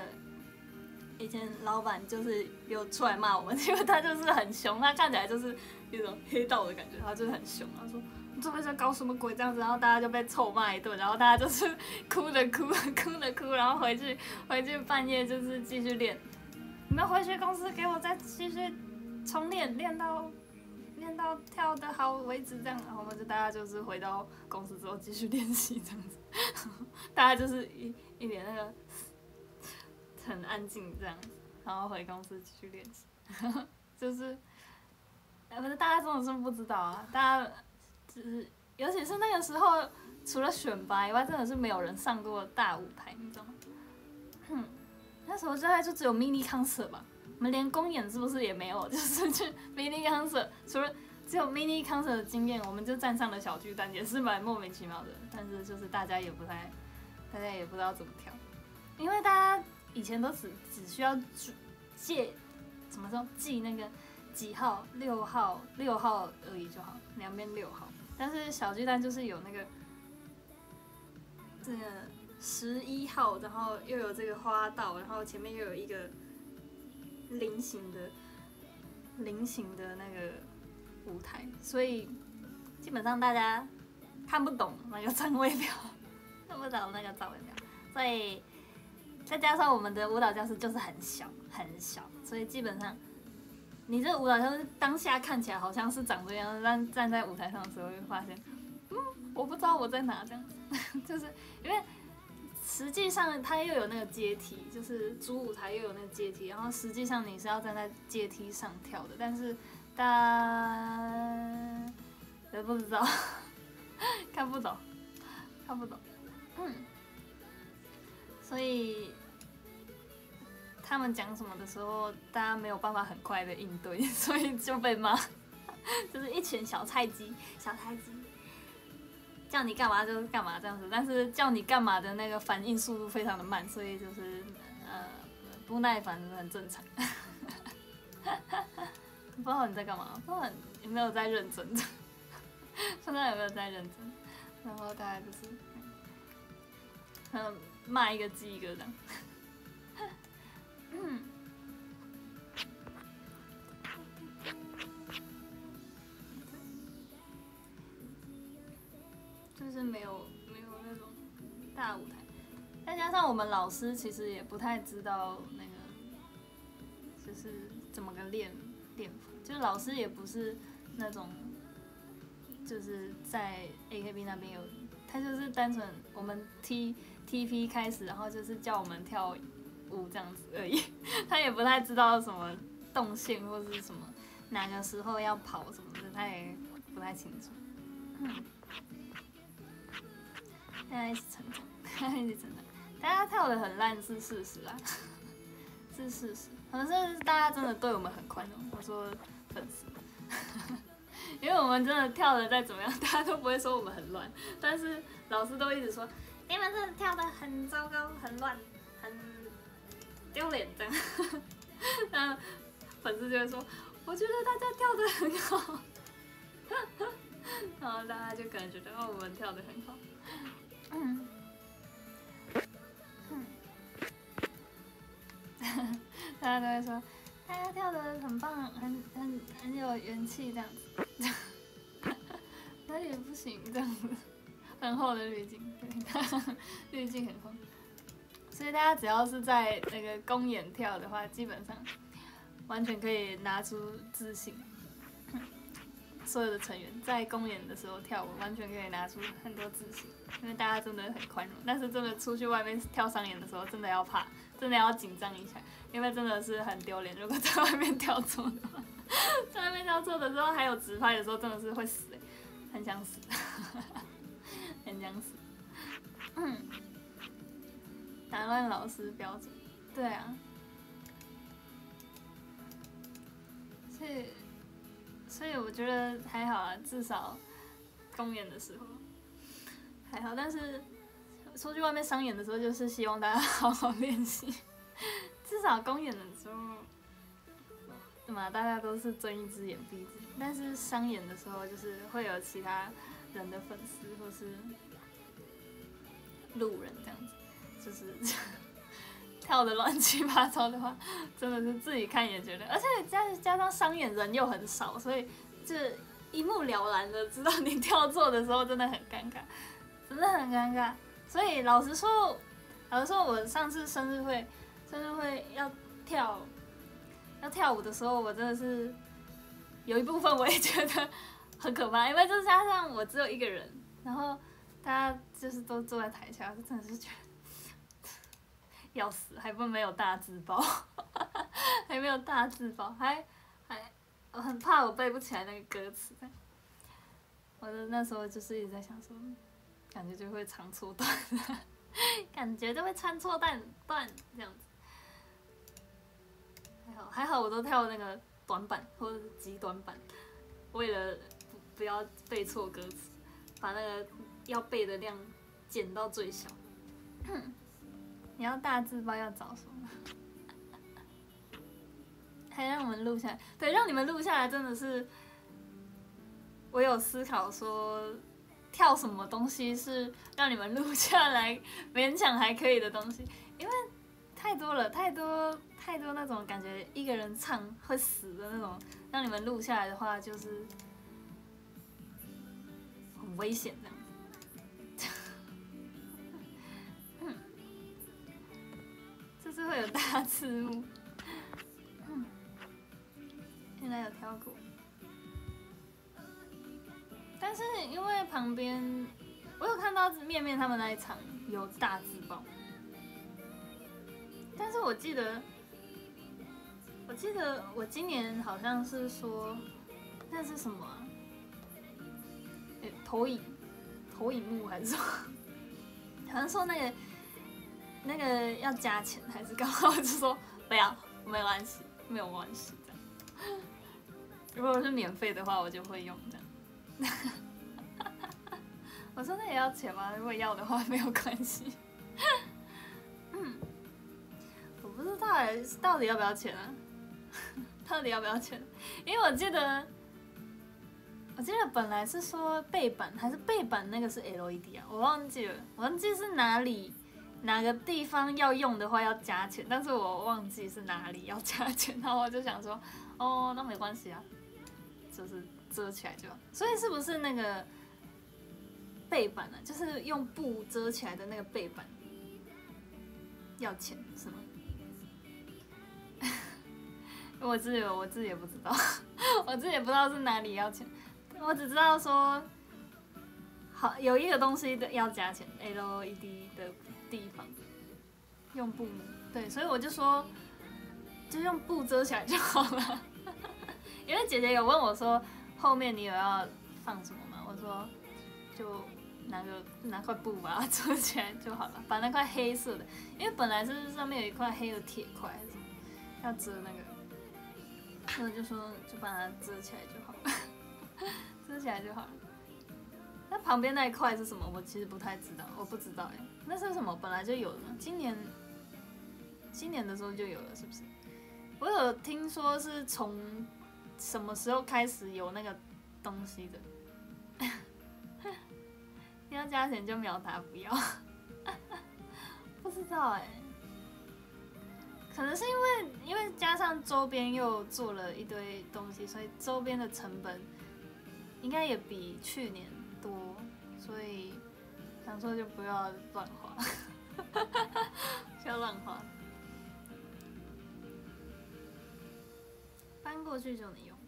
老板就是有出来骂我们，因为他就是很凶，他看起来就是有种黑道的感觉，他就是很凶，他说你这边在搞什么鬼这样子，然后大家就被臭骂一顿，然后大家就是哭的哭，然后回去半夜就是继续练，你们回去公司给我再继续重练到跳得好为止这样，然后我们就大家就是回到公司之后继续练习这样子，大家就是一脸那个。很安静这样子，然后回公司继续练习，就是，不是大家真的是不知道啊，大家就是尤其是那个时候，除了选拔以外，真的是没有人上过大舞台，你知道吗？那时候大概就只有 mini concert 吧，我们连公演是不是也没有，就是去 mini concert， 除了只有 mini concert 的经验，我们就站上了小巨蛋，也是蛮莫名其妙的，但是就是大家也不知道怎么跳，因为大家。以前都只需要怎么说记那个几号6号而已就好，两边6号。但是小巨蛋就是有那个这个11号，然后又有这个花道，然后前面又有一个菱形的那个舞台，所以基本上大家看不懂那个站位表，所以。再加上我们的舞蹈教室就是很小，所以基本上你这舞蹈教室当下看起来好像是长这样，但站在舞台上的时候会发现，我不知道我在哪这样子，就是因为实际上它又有那个阶梯，就是主舞台又有那个阶梯，然后实际上你是要站在阶梯上跳的，但是大家也不知道，看不懂，所以他们讲什么的时候，大家没有办法很快的应对，所以就被骂，就是一群小菜鸡，叫你干嘛就是干嘛这样子，但是叫你干嘛的那个反应速度非常的慢，所以就是不耐烦是很正常。不知道你在干嘛，不知道你有没有在认真，不知道有没有在认真，然后大概就是骂一个记一个这样。就是没有那种大舞台，再加上我们老师其实也不太知道那个就是怎么个练法，就是老师也不是那种就是在 AKB 那边有，他就是单纯我们TP 开始，然后就是叫我们跳舞这样子而已，他也不太知道什么动线或是什么哪个时候要跑什么的，他也不太清楚。现在一直成长，一直成长。大家跳得很烂是事实啊，是事实。可能是大家真的对我们很宽容，我说粉丝，因为我们真的跳得再怎么样，大家都不会说我们很乱，但是老师都一直说你们真的跳得很糟糕、很乱、很丢脸这样。那粉丝就会说，我觉得大家跳得很好，然后大家就可能觉得哦，我们跳得很好。大家都会说，大家跳得很棒，很有元气这样子。哪里不行这样子，很厚的滤镜，对，滤镜很厚。所以大家只要是在那个公演跳的话，基本上完全可以拿出自信。所有的成员在公演的时候跳舞，完全可以拿出很多自信，因为大家真的很宽容。但是真的出去外面跳商演的时候，真的要怕，真的要紧张一下，因为真的是很丢脸。如果在外面跳错的话，在外面跳错的时候，还有直拍的时候，真的是会死，很想死，很想死。打乱老师标准，对啊，所以我觉得还好啊，至少公演的时候还好，但是出去外面商演的时候，就是希望大家好好练习。至少公演的时候，对嘛，大家都是睁一只眼闭一只眼，但是商演的时候，就是会有其他人的粉丝或是路人这样子，就是跳的乱七八糟的话，真的是自己看也觉得，而且加上商演人又很少，所以就一目了然的知道你跳错的时候真的很尴尬，真的很尴尬。所以老实说，我上次生日会要跳舞的时候，我真的是有一部分我也觉得很可怕，因为就是加上我只有一个人，然后大家就是都坐在台下，真的是觉得要死，还不没有大字报，还没有大字报，我很怕我背不起来那个歌词。我的那时候就是一直在想说，感觉就会唱错段，感觉就会唱错段这样子。还好我都跳那个短板或者是极短板，为了不要背错歌词，把那个要背的量减到最小。你要大字报要找什么？还让我们录下来，对，让你们录下来真的是，我有思考说，跳什么东西是让你们录下来勉强还可以的东西，因为太多了，太多那种感觉一个人唱会死的那种，让你们录下来的话就是很危险这样子。就是会有大字幕。现在有跳过，但是因为旁边我有看到面他们那一场有大字报，但是我记得我今年好像是说那是什么啊？投影幕还是什么？好像说那个要加钱还是干嘛？我就说不要，没关系，没有关系这样。如果是免费的话，我就会用这样。我说那也要钱吗？如果要的话，没有关系。我不知道到底要不要钱啊？到底要不要钱？因为我记得本来是说背板还是背板那个是 LED 啊，我忘记了，我忘记是哪个地方要用的话要加钱，但是我忘记是哪里要加钱，然后我就想说，哦，那没关系啊，就是遮起来就好。所以是不是那个背板呢？就是用布遮起来的那个背板要钱是吗？我自己也不知道，我自己也不知道是哪里要钱，我只知道说，好有一个东西的要加钱 ，LED 的地方用布对，所以我就说，就用布遮起来就好了。因为姐姐有问我说，后面你有要放什么吗？我说就拿块布把它遮起来就好了，把那块黑色的，因为本来是上面有一块黑的铁块还是什么，要遮那个，所以我就说就把它遮起来就好了，遮起来就好了。那旁边那一块是什么？我其实不太知道，我不知道哎，那是什么？本来就有的吗？今年的时候就有了，是不是？我有听说是从什么时候开始有那个东西的？要加钱就秒答不要，不知道哎，可能是因为加上周边又做了一堆东西，所以周边的成本应该也比去年多，所以想说就不要乱花，不要乱花，搬过去就能用。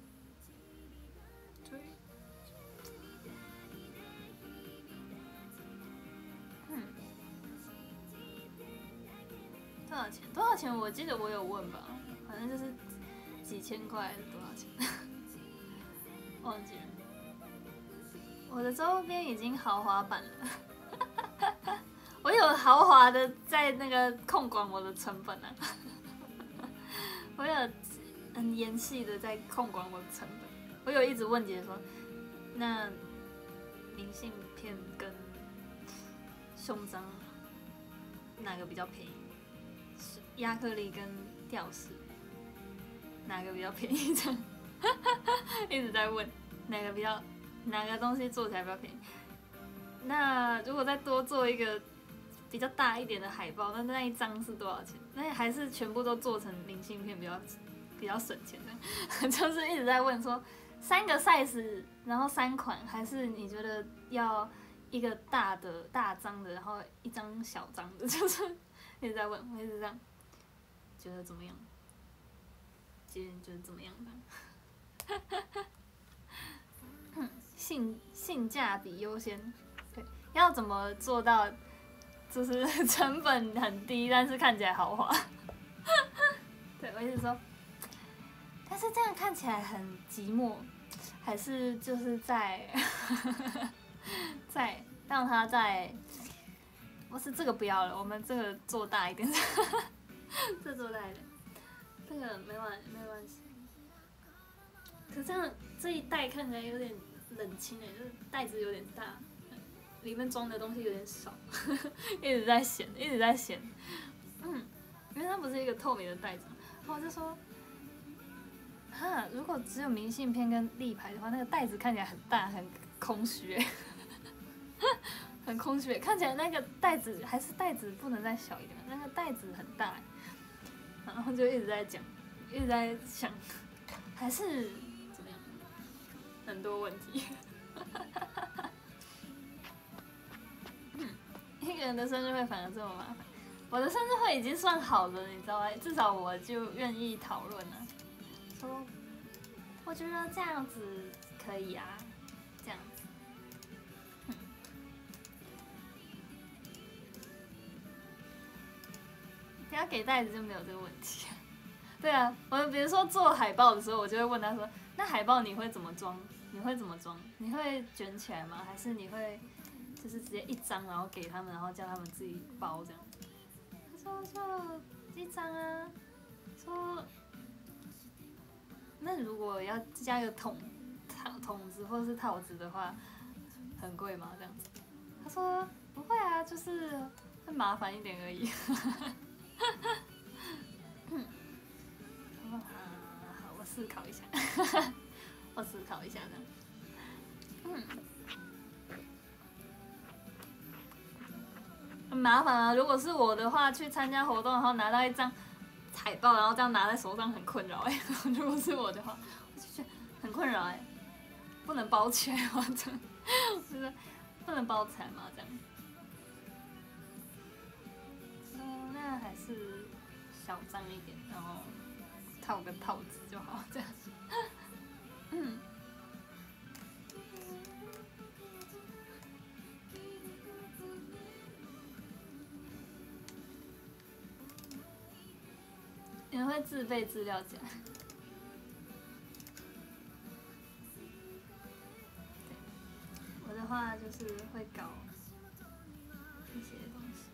对。多少钱？多少钱？我记得我有问吧，反正就是几千块还是多少钱，忘记了。我的周边已经豪华版了，我有豪华的在那个控管我的成本啊，我有很严细的在控管我的成本。我有一直问姐说，那明信片跟胸章哪个比较便宜？亚克力跟吊饰哪个比较便宜？这样一直在问哪个东西做起来比较便宜。那如果再多做一个比较大一点的海报，那一张是多少钱？那还是全部都做成明信片比较省钱的。就是一直在问说3个 size， 然后3款，还是你觉得要一个大张的，然后一张小张的？就是一直在问，我一直这样。觉得怎么样？觉得怎么样吧？性价比优先，对，要怎么做到就是成本很低，但是看起来豪华？对，我一直说，但是这样看起来很寂寞，还是就是在让它在，不是这个不要了，我们这个做大一点。这做大一点，这个没关系。可这样这一袋看起来有点冷清哎，就是袋子有点大，里面装的东西有点少，一直在嫌。因为它不是一个透明的袋子，然后我就说，哈，如果只有明信片跟立牌的话，那个袋子看起来很大，很空虚哎，很空虚，看起来那个袋子还是袋子不能再小一点，那个袋子很大。然后就一直在讲，一直在想，还是怎么样，很多问题。一个人的生日会反而这么麻烦，我的生日会已经算好了，你知道吗？至少我就愿意讨论了，说我觉得这样子可以啊，这样子。不要给袋子就没有这个问题。对啊，我比如说做海报的时候，我就会问他说：“那海报你会怎么装？你会怎么装？你会卷起来吗？还是你会就是直接一张，然后给他们，然后叫他们自己包这样？”他说：“就一张啊。”说：“那如果要加个筒子或者是套子的话，很贵吗？这样子？”他说：“不会啊，就是会麻烦一点而已。”好，我思考一下，我思考一下的。很麻烦啊！如果是我的话，去参加活动，然后拿到一张海报，然后这样拿在手上很困扰哎。如果是我的话，我就觉得很困扰哎，不能包起来吗？这样，就是不能包起来吗？这样。那还是小张一点，然后套个套子就好，这样。 会自备资料夹。我的话就是会搞一些东西。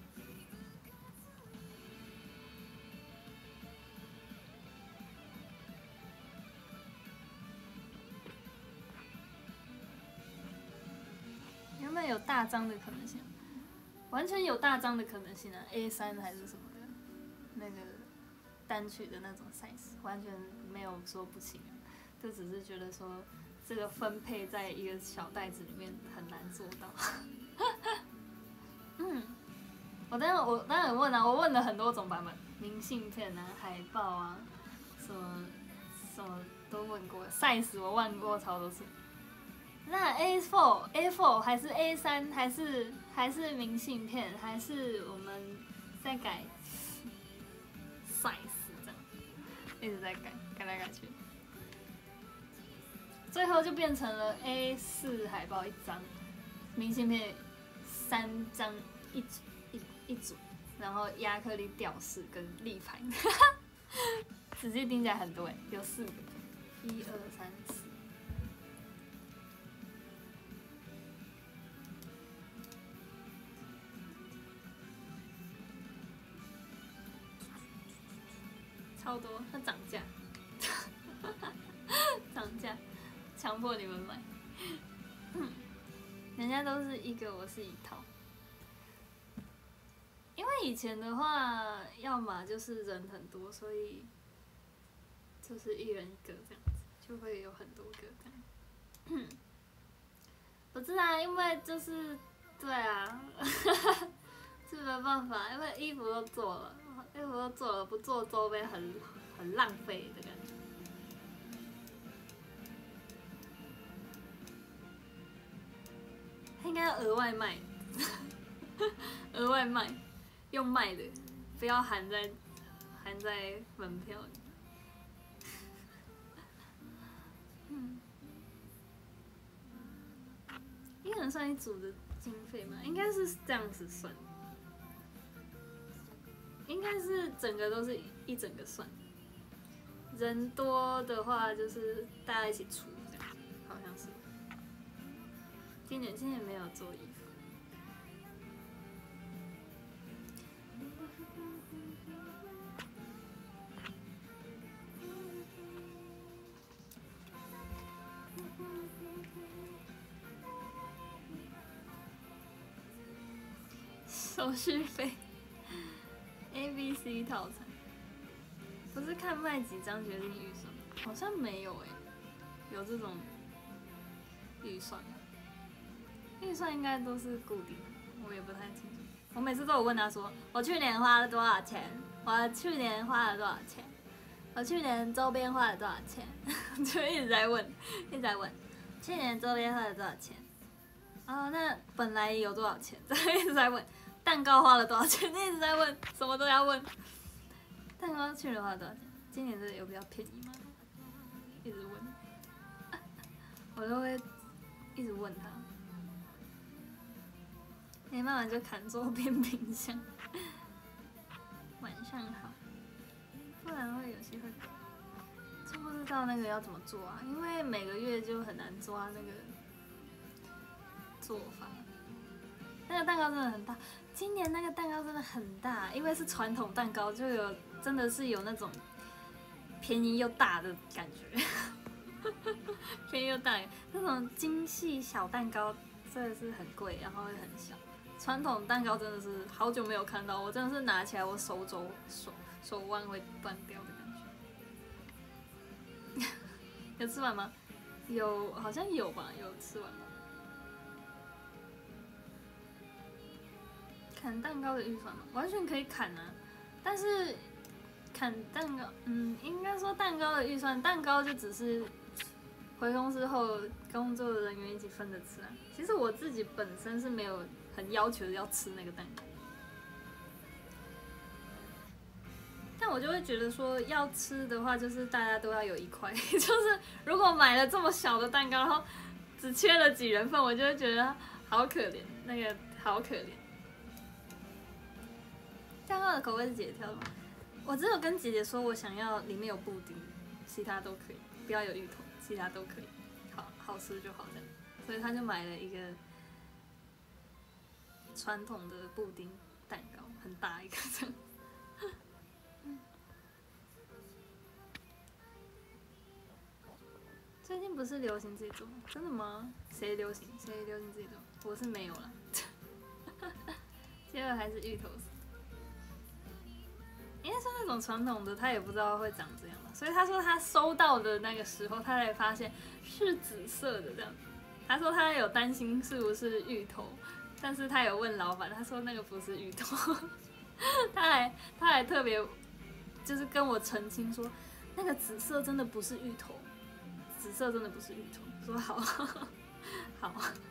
原本有大张的可能性，完全有大张的可能性啊 ！A3 还是什么的，那个单曲的那种 size， 完全没有说不行啊，就只是觉得说这个分配在一个小袋子里面很难做到。我当然有问啊，我问了很多种版本，明信片啊、海报啊，什么都问过 ，size 我问过超多次。那 A4 还是 A3 还是明信片，还是我们再改 size 这样，一直在改来改去，最后就变成了 A4 海报1张，明信片3张一组，然后亚克力吊饰跟立牌，仔细听起来很多哎，有4个，1、2、3、4。超多，它涨价，涨价，强迫你们买。人家都是一个，我是一套。因为以前的话，要么就是人很多，所以就是1人1个这样子，就会有很多个这样。不是啊，因为就是对啊，是没办法，因为衣服都做了。不做周边很浪费的感觉。他应该要额外卖，额外卖，用卖的，不要含在门票里。一人算一组的经费吗？应该是这样子算。应该是整个都是一整个算，人多的话就是大家一起出这样，好像是。今年没有做衣服。手续费。ABC 套餐，不是看卖几张决定预算，好像没有有这种预算，预算应该都是固定的，我也不太清楚。我每次都有问他说，我去年花了多少钱？我去年花了多少钱？我去年周边花了多少钱？就一直在问，去年周边花了多少钱？哦，那本来有多少钱？一直在问。蛋糕花了多少钱？一直在问，什么都要问。蛋糕去年花了多少钱？今年这有比较便宜吗？一直问，我都会一直问他。没办法就砍周边冰箱。晚上好，不然会有机会。真不知道那个要怎么做啊？因为每个月就很难抓那个做法。那个蛋糕真的很大。今年那个蛋糕真的很大，因为是传统蛋糕，就真的是有那种便宜又大的感觉，便宜又大，那种精细小蛋糕真的是很贵，然后会很小。传统蛋糕真的是好久没有看到，我真的是拿起来我手腕会断掉的感觉。有吃完吗？有，好像有吧，有吃完吧。砍蛋糕的预算嘛，完全可以砍啊，但是砍蛋糕，应该说蛋糕的预算，蛋糕就只是回公司后工作人员一起分着吃啊。其实我自己本身是没有很要求要吃那个蛋糕，但我就会觉得说要吃的话，就是大家都要有一块，就是如果买了这么小的蛋糕，然后只切了几人份，我就会觉得好可怜，那个好可怜。蛋糕的口味是姐挑的吗？ 我只有跟姐姐说我想要里面有布丁，其他都可以，不要有芋头，其他都可以，好吃就好这样。所以她就买了一个传统的布丁蛋糕，很大一个这样。最近不是流行这种，真的吗？谁流行这种？我是没有了。结果还是芋头丝。应该说那种传统的，他也不知道会长这样嘛，所以他说他收到的那个时候，他才发现是紫色的这样。他说他有担心是不是芋头，但是他有问老板，他说那个不是芋头。他还特别就是跟我澄清说，那个紫色真的不是芋头。紫色真的不是芋头，说好，好，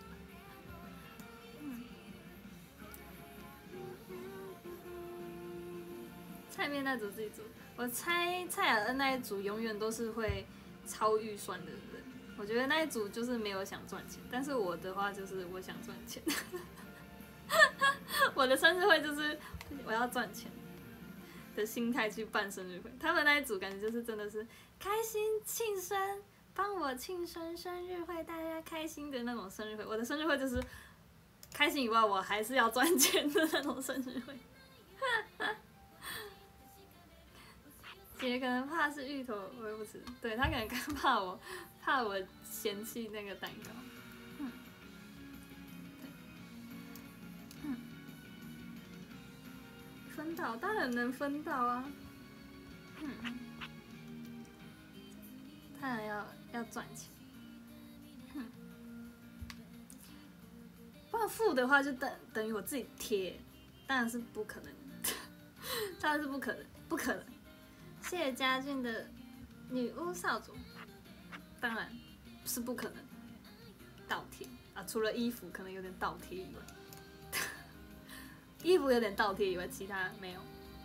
菜面那组自己做，我猜蔡雅恩那一组永远都是会超预算的人，我觉得那一组就是没有想赚钱，但是我的话就是我想赚钱，我的生日会就是我要赚钱的心态去办生日会，他们那一组感觉就是真的是开心庆生。帮我庆生生日会，大家开心的那种生日会。我的生日会就是开心以外，我还是要赚钱的那种生日会。姐可能怕是芋头，我也不吃。对，她可能更怕我嫌弃那个蛋糕。分到当然能分到啊。当然要赚钱，不然付的话就等于我自己贴，当然是不可能，当然是不可能。谢谢家俊的女巫少主，当然是不可能倒贴啊，除了衣服可能有点倒贴以外，衣服有点倒贴以外，其他没有。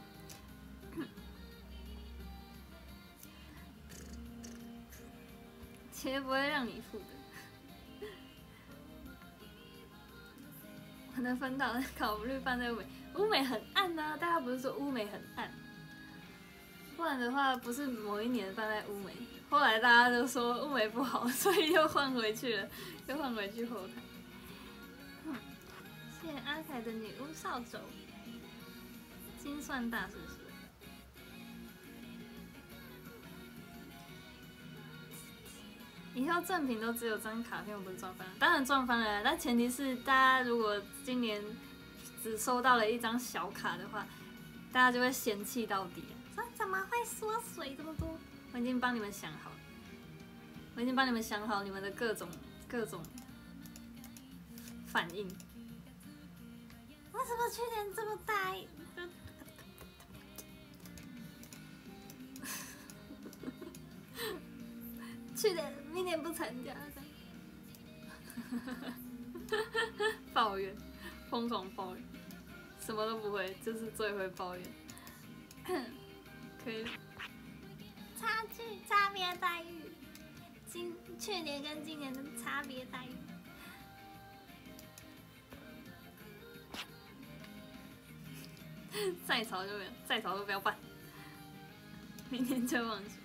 其实不会让你付的。我能分到考虑放在乌美很暗啊，大家不是说乌美很暗，不然的话不是某一年放在乌美，后来大家都说乌美不好，所以又换回去了，又换回去后台。谢谢阿凯的女巫扫帚，精算大师说。以后赠品都只有张卡片，我不是赚翻了？当然赚翻了，但前提是大家如果今年只收到了一张小卡的话，大家就会嫌弃到底，说怎么会缩水这么多？我已经帮你们想好了，你们的各种反应。为什么去年这么大？去年、明年不参加，抱怨，疯狂抱怨，什么都不会，就是最会抱怨。可以，差别待遇，去年跟今年的差别待遇。再吵就没有，再吵都不要办，明天就忘记。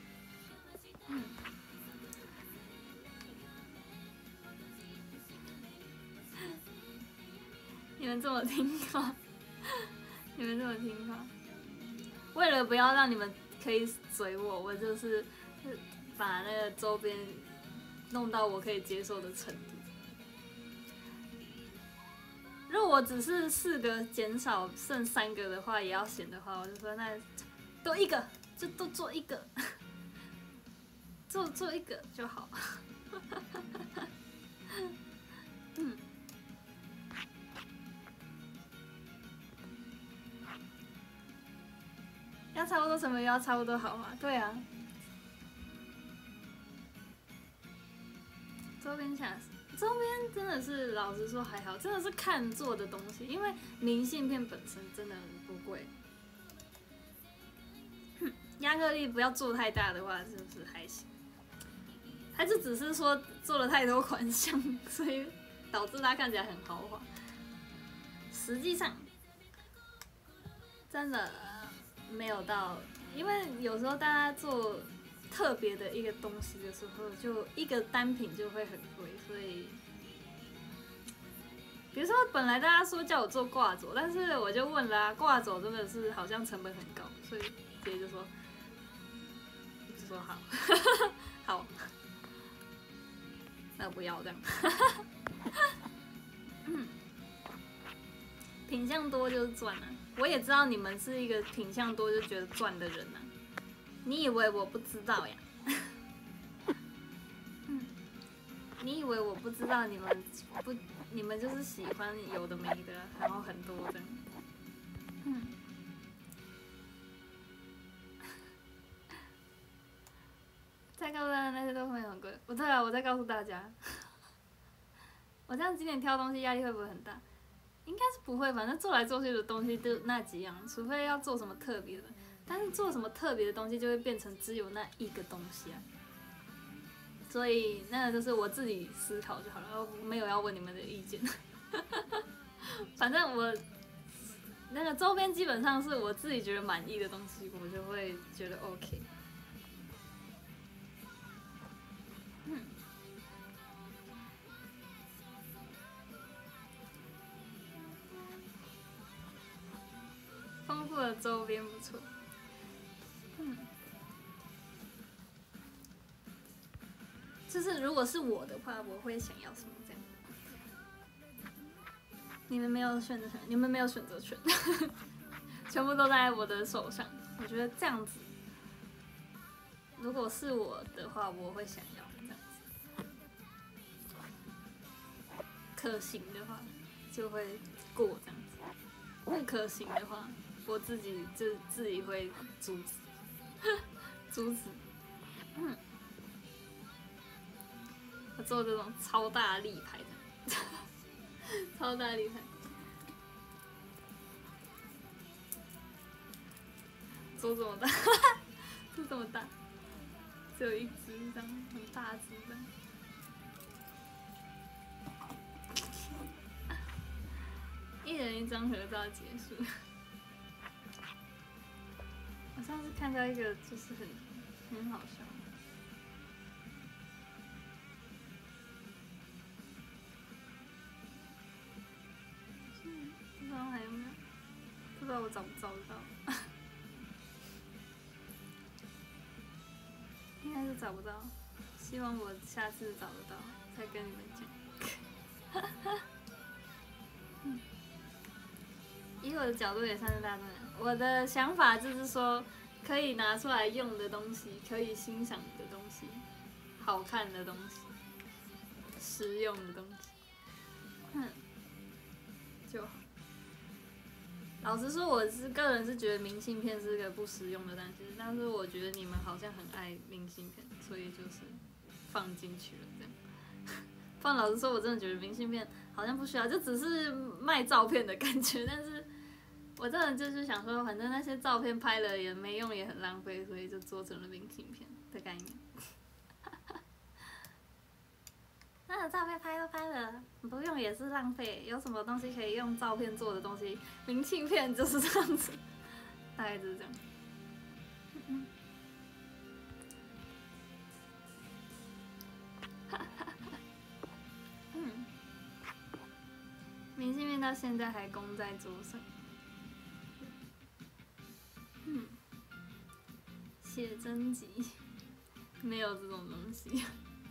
你们这么听话，为了不要让你们可以嘴我，我就是把那个周边弄到我可以接受的程度。如果我只是4个减少剩3个的话，也要选的话，我就说那多1个，就多做1个，做1个就好。要差不多成本，要差不多好嘛？对啊。周边下，周边真的是老实说还好，真的是看做的东西，因为明信片本身真的不贵。亚克力不要做太大的话，是不是还行？还是只是说做了太多款项，所以导致它看起来很豪华。实际上，真的没有到因为有时候大家做特别的一个东西的时候，就一个单品就会很贵，所以。比如说，本来大家说叫我做挂轴，但是我就问了啊，挂轴真的是好像成本很高，所以直接就说好，好，那不要这样。品相多就是赚啊！我也知道你们是一个品相多就觉得赚的人啊，你以为我不知道呀？你以为我不知道你们不？你们就是喜欢有的没的，然后很多的。再告诉大家那些都会很贵。对啊，我再告诉大家，我这样今年挑东西压力会不会很大？应该是不会，反正做来做去的东西就那几样，除非要做什么特别的。但是做什么特别的东西就会变成只有那一个东西啊。所以那个就是我自己思考就好了，没有要问你们的意见。反正我那个周边基本上是我自己觉得满意的东西，我就会觉得 OK。丰富的周边不错。就是如果是我的话，我会想要什么这样？你们没有选择权，你们没有选择权，全部都在我的手上。我觉得这样子，如果是我的话，我会想要这样子。可行的话，就会过这样子；不可行的话，我自己会阻止，阻止。我做这种超大立牌的，超大立牌，做这么大，做这么大，只有一只这样，很大只这样。一人一张合照结束。我上次看到一个就是很好笑。不知道还有没有？不知道我找不找得到？应该是找不到。希望我下次找得到，再跟你们讲。以我的角度也算是大众人。我的想法就是说，可以拿出来用的东西，可以欣赏的东西，好看的东西，实用的东西，就好。老实说，我个人是觉得明信片是个不实用的东西，但是我觉得你们好像很爱明信片，所以就是放进去了这样。不然老实说，我真的觉得明信片好像不需要，就只是卖照片的感觉。但是我真的就是想说，反正那些照片拍了也没用，也很浪费，所以就做成了明信片的概念。那个照片拍都拍了，不用也是浪费。有什么东西可以用照片做的东西？明信片就是这样子，大概就是这样。明信片到现在还供在桌上。写真集没有这种东西。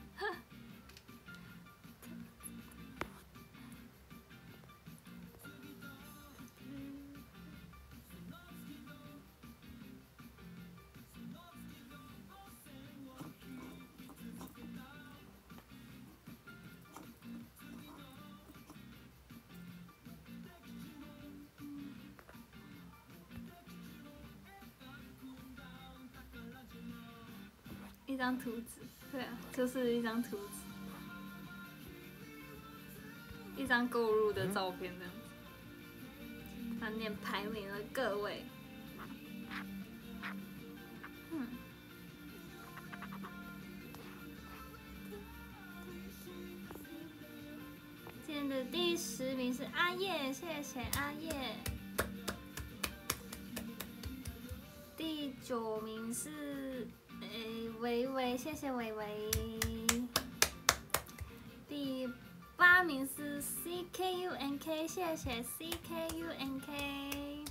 一张图纸，对啊，就是一张图纸，一张购入的照片这样子。它念排名了各位。今天的第10名是阿叶，谢谢阿叶。第 9名是维维，谢谢维维。第8名是 CKUNK， 谢谢 CKUNK。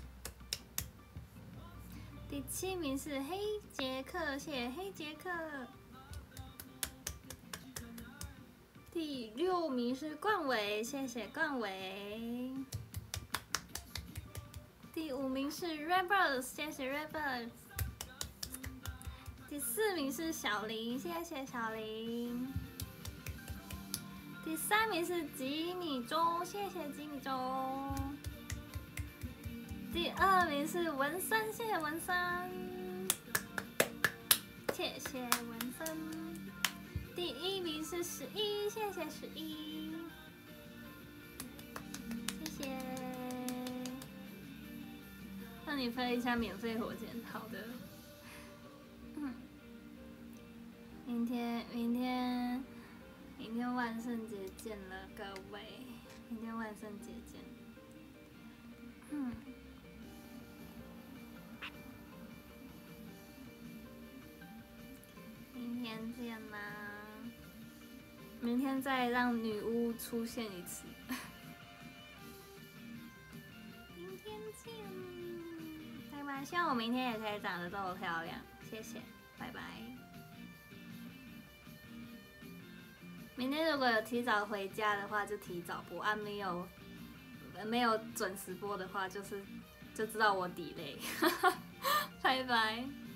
第7名是黑杰克，谢谢黑杰克。第6名是冠伟，谢谢冠伟。第5名是 Rebirds， 谢谢 Rebirds。第4名是小林，谢谢小林。第3名是吉米周，谢谢吉米周。第2名是文森，谢谢文森，谢谢文森。第1名是11，谢谢11，谢谢。让你飞一下免费火箭，好的。明天万圣节见了各位，明天万圣节见。明天见啦！明天再让女巫出现一次。明天见，拜拜！希望我明天也可以长得这么漂亮，谢谢，拜拜。明天如果有提早回家的话，就提早播；没有准时播的话，就知道我delay。拜拜。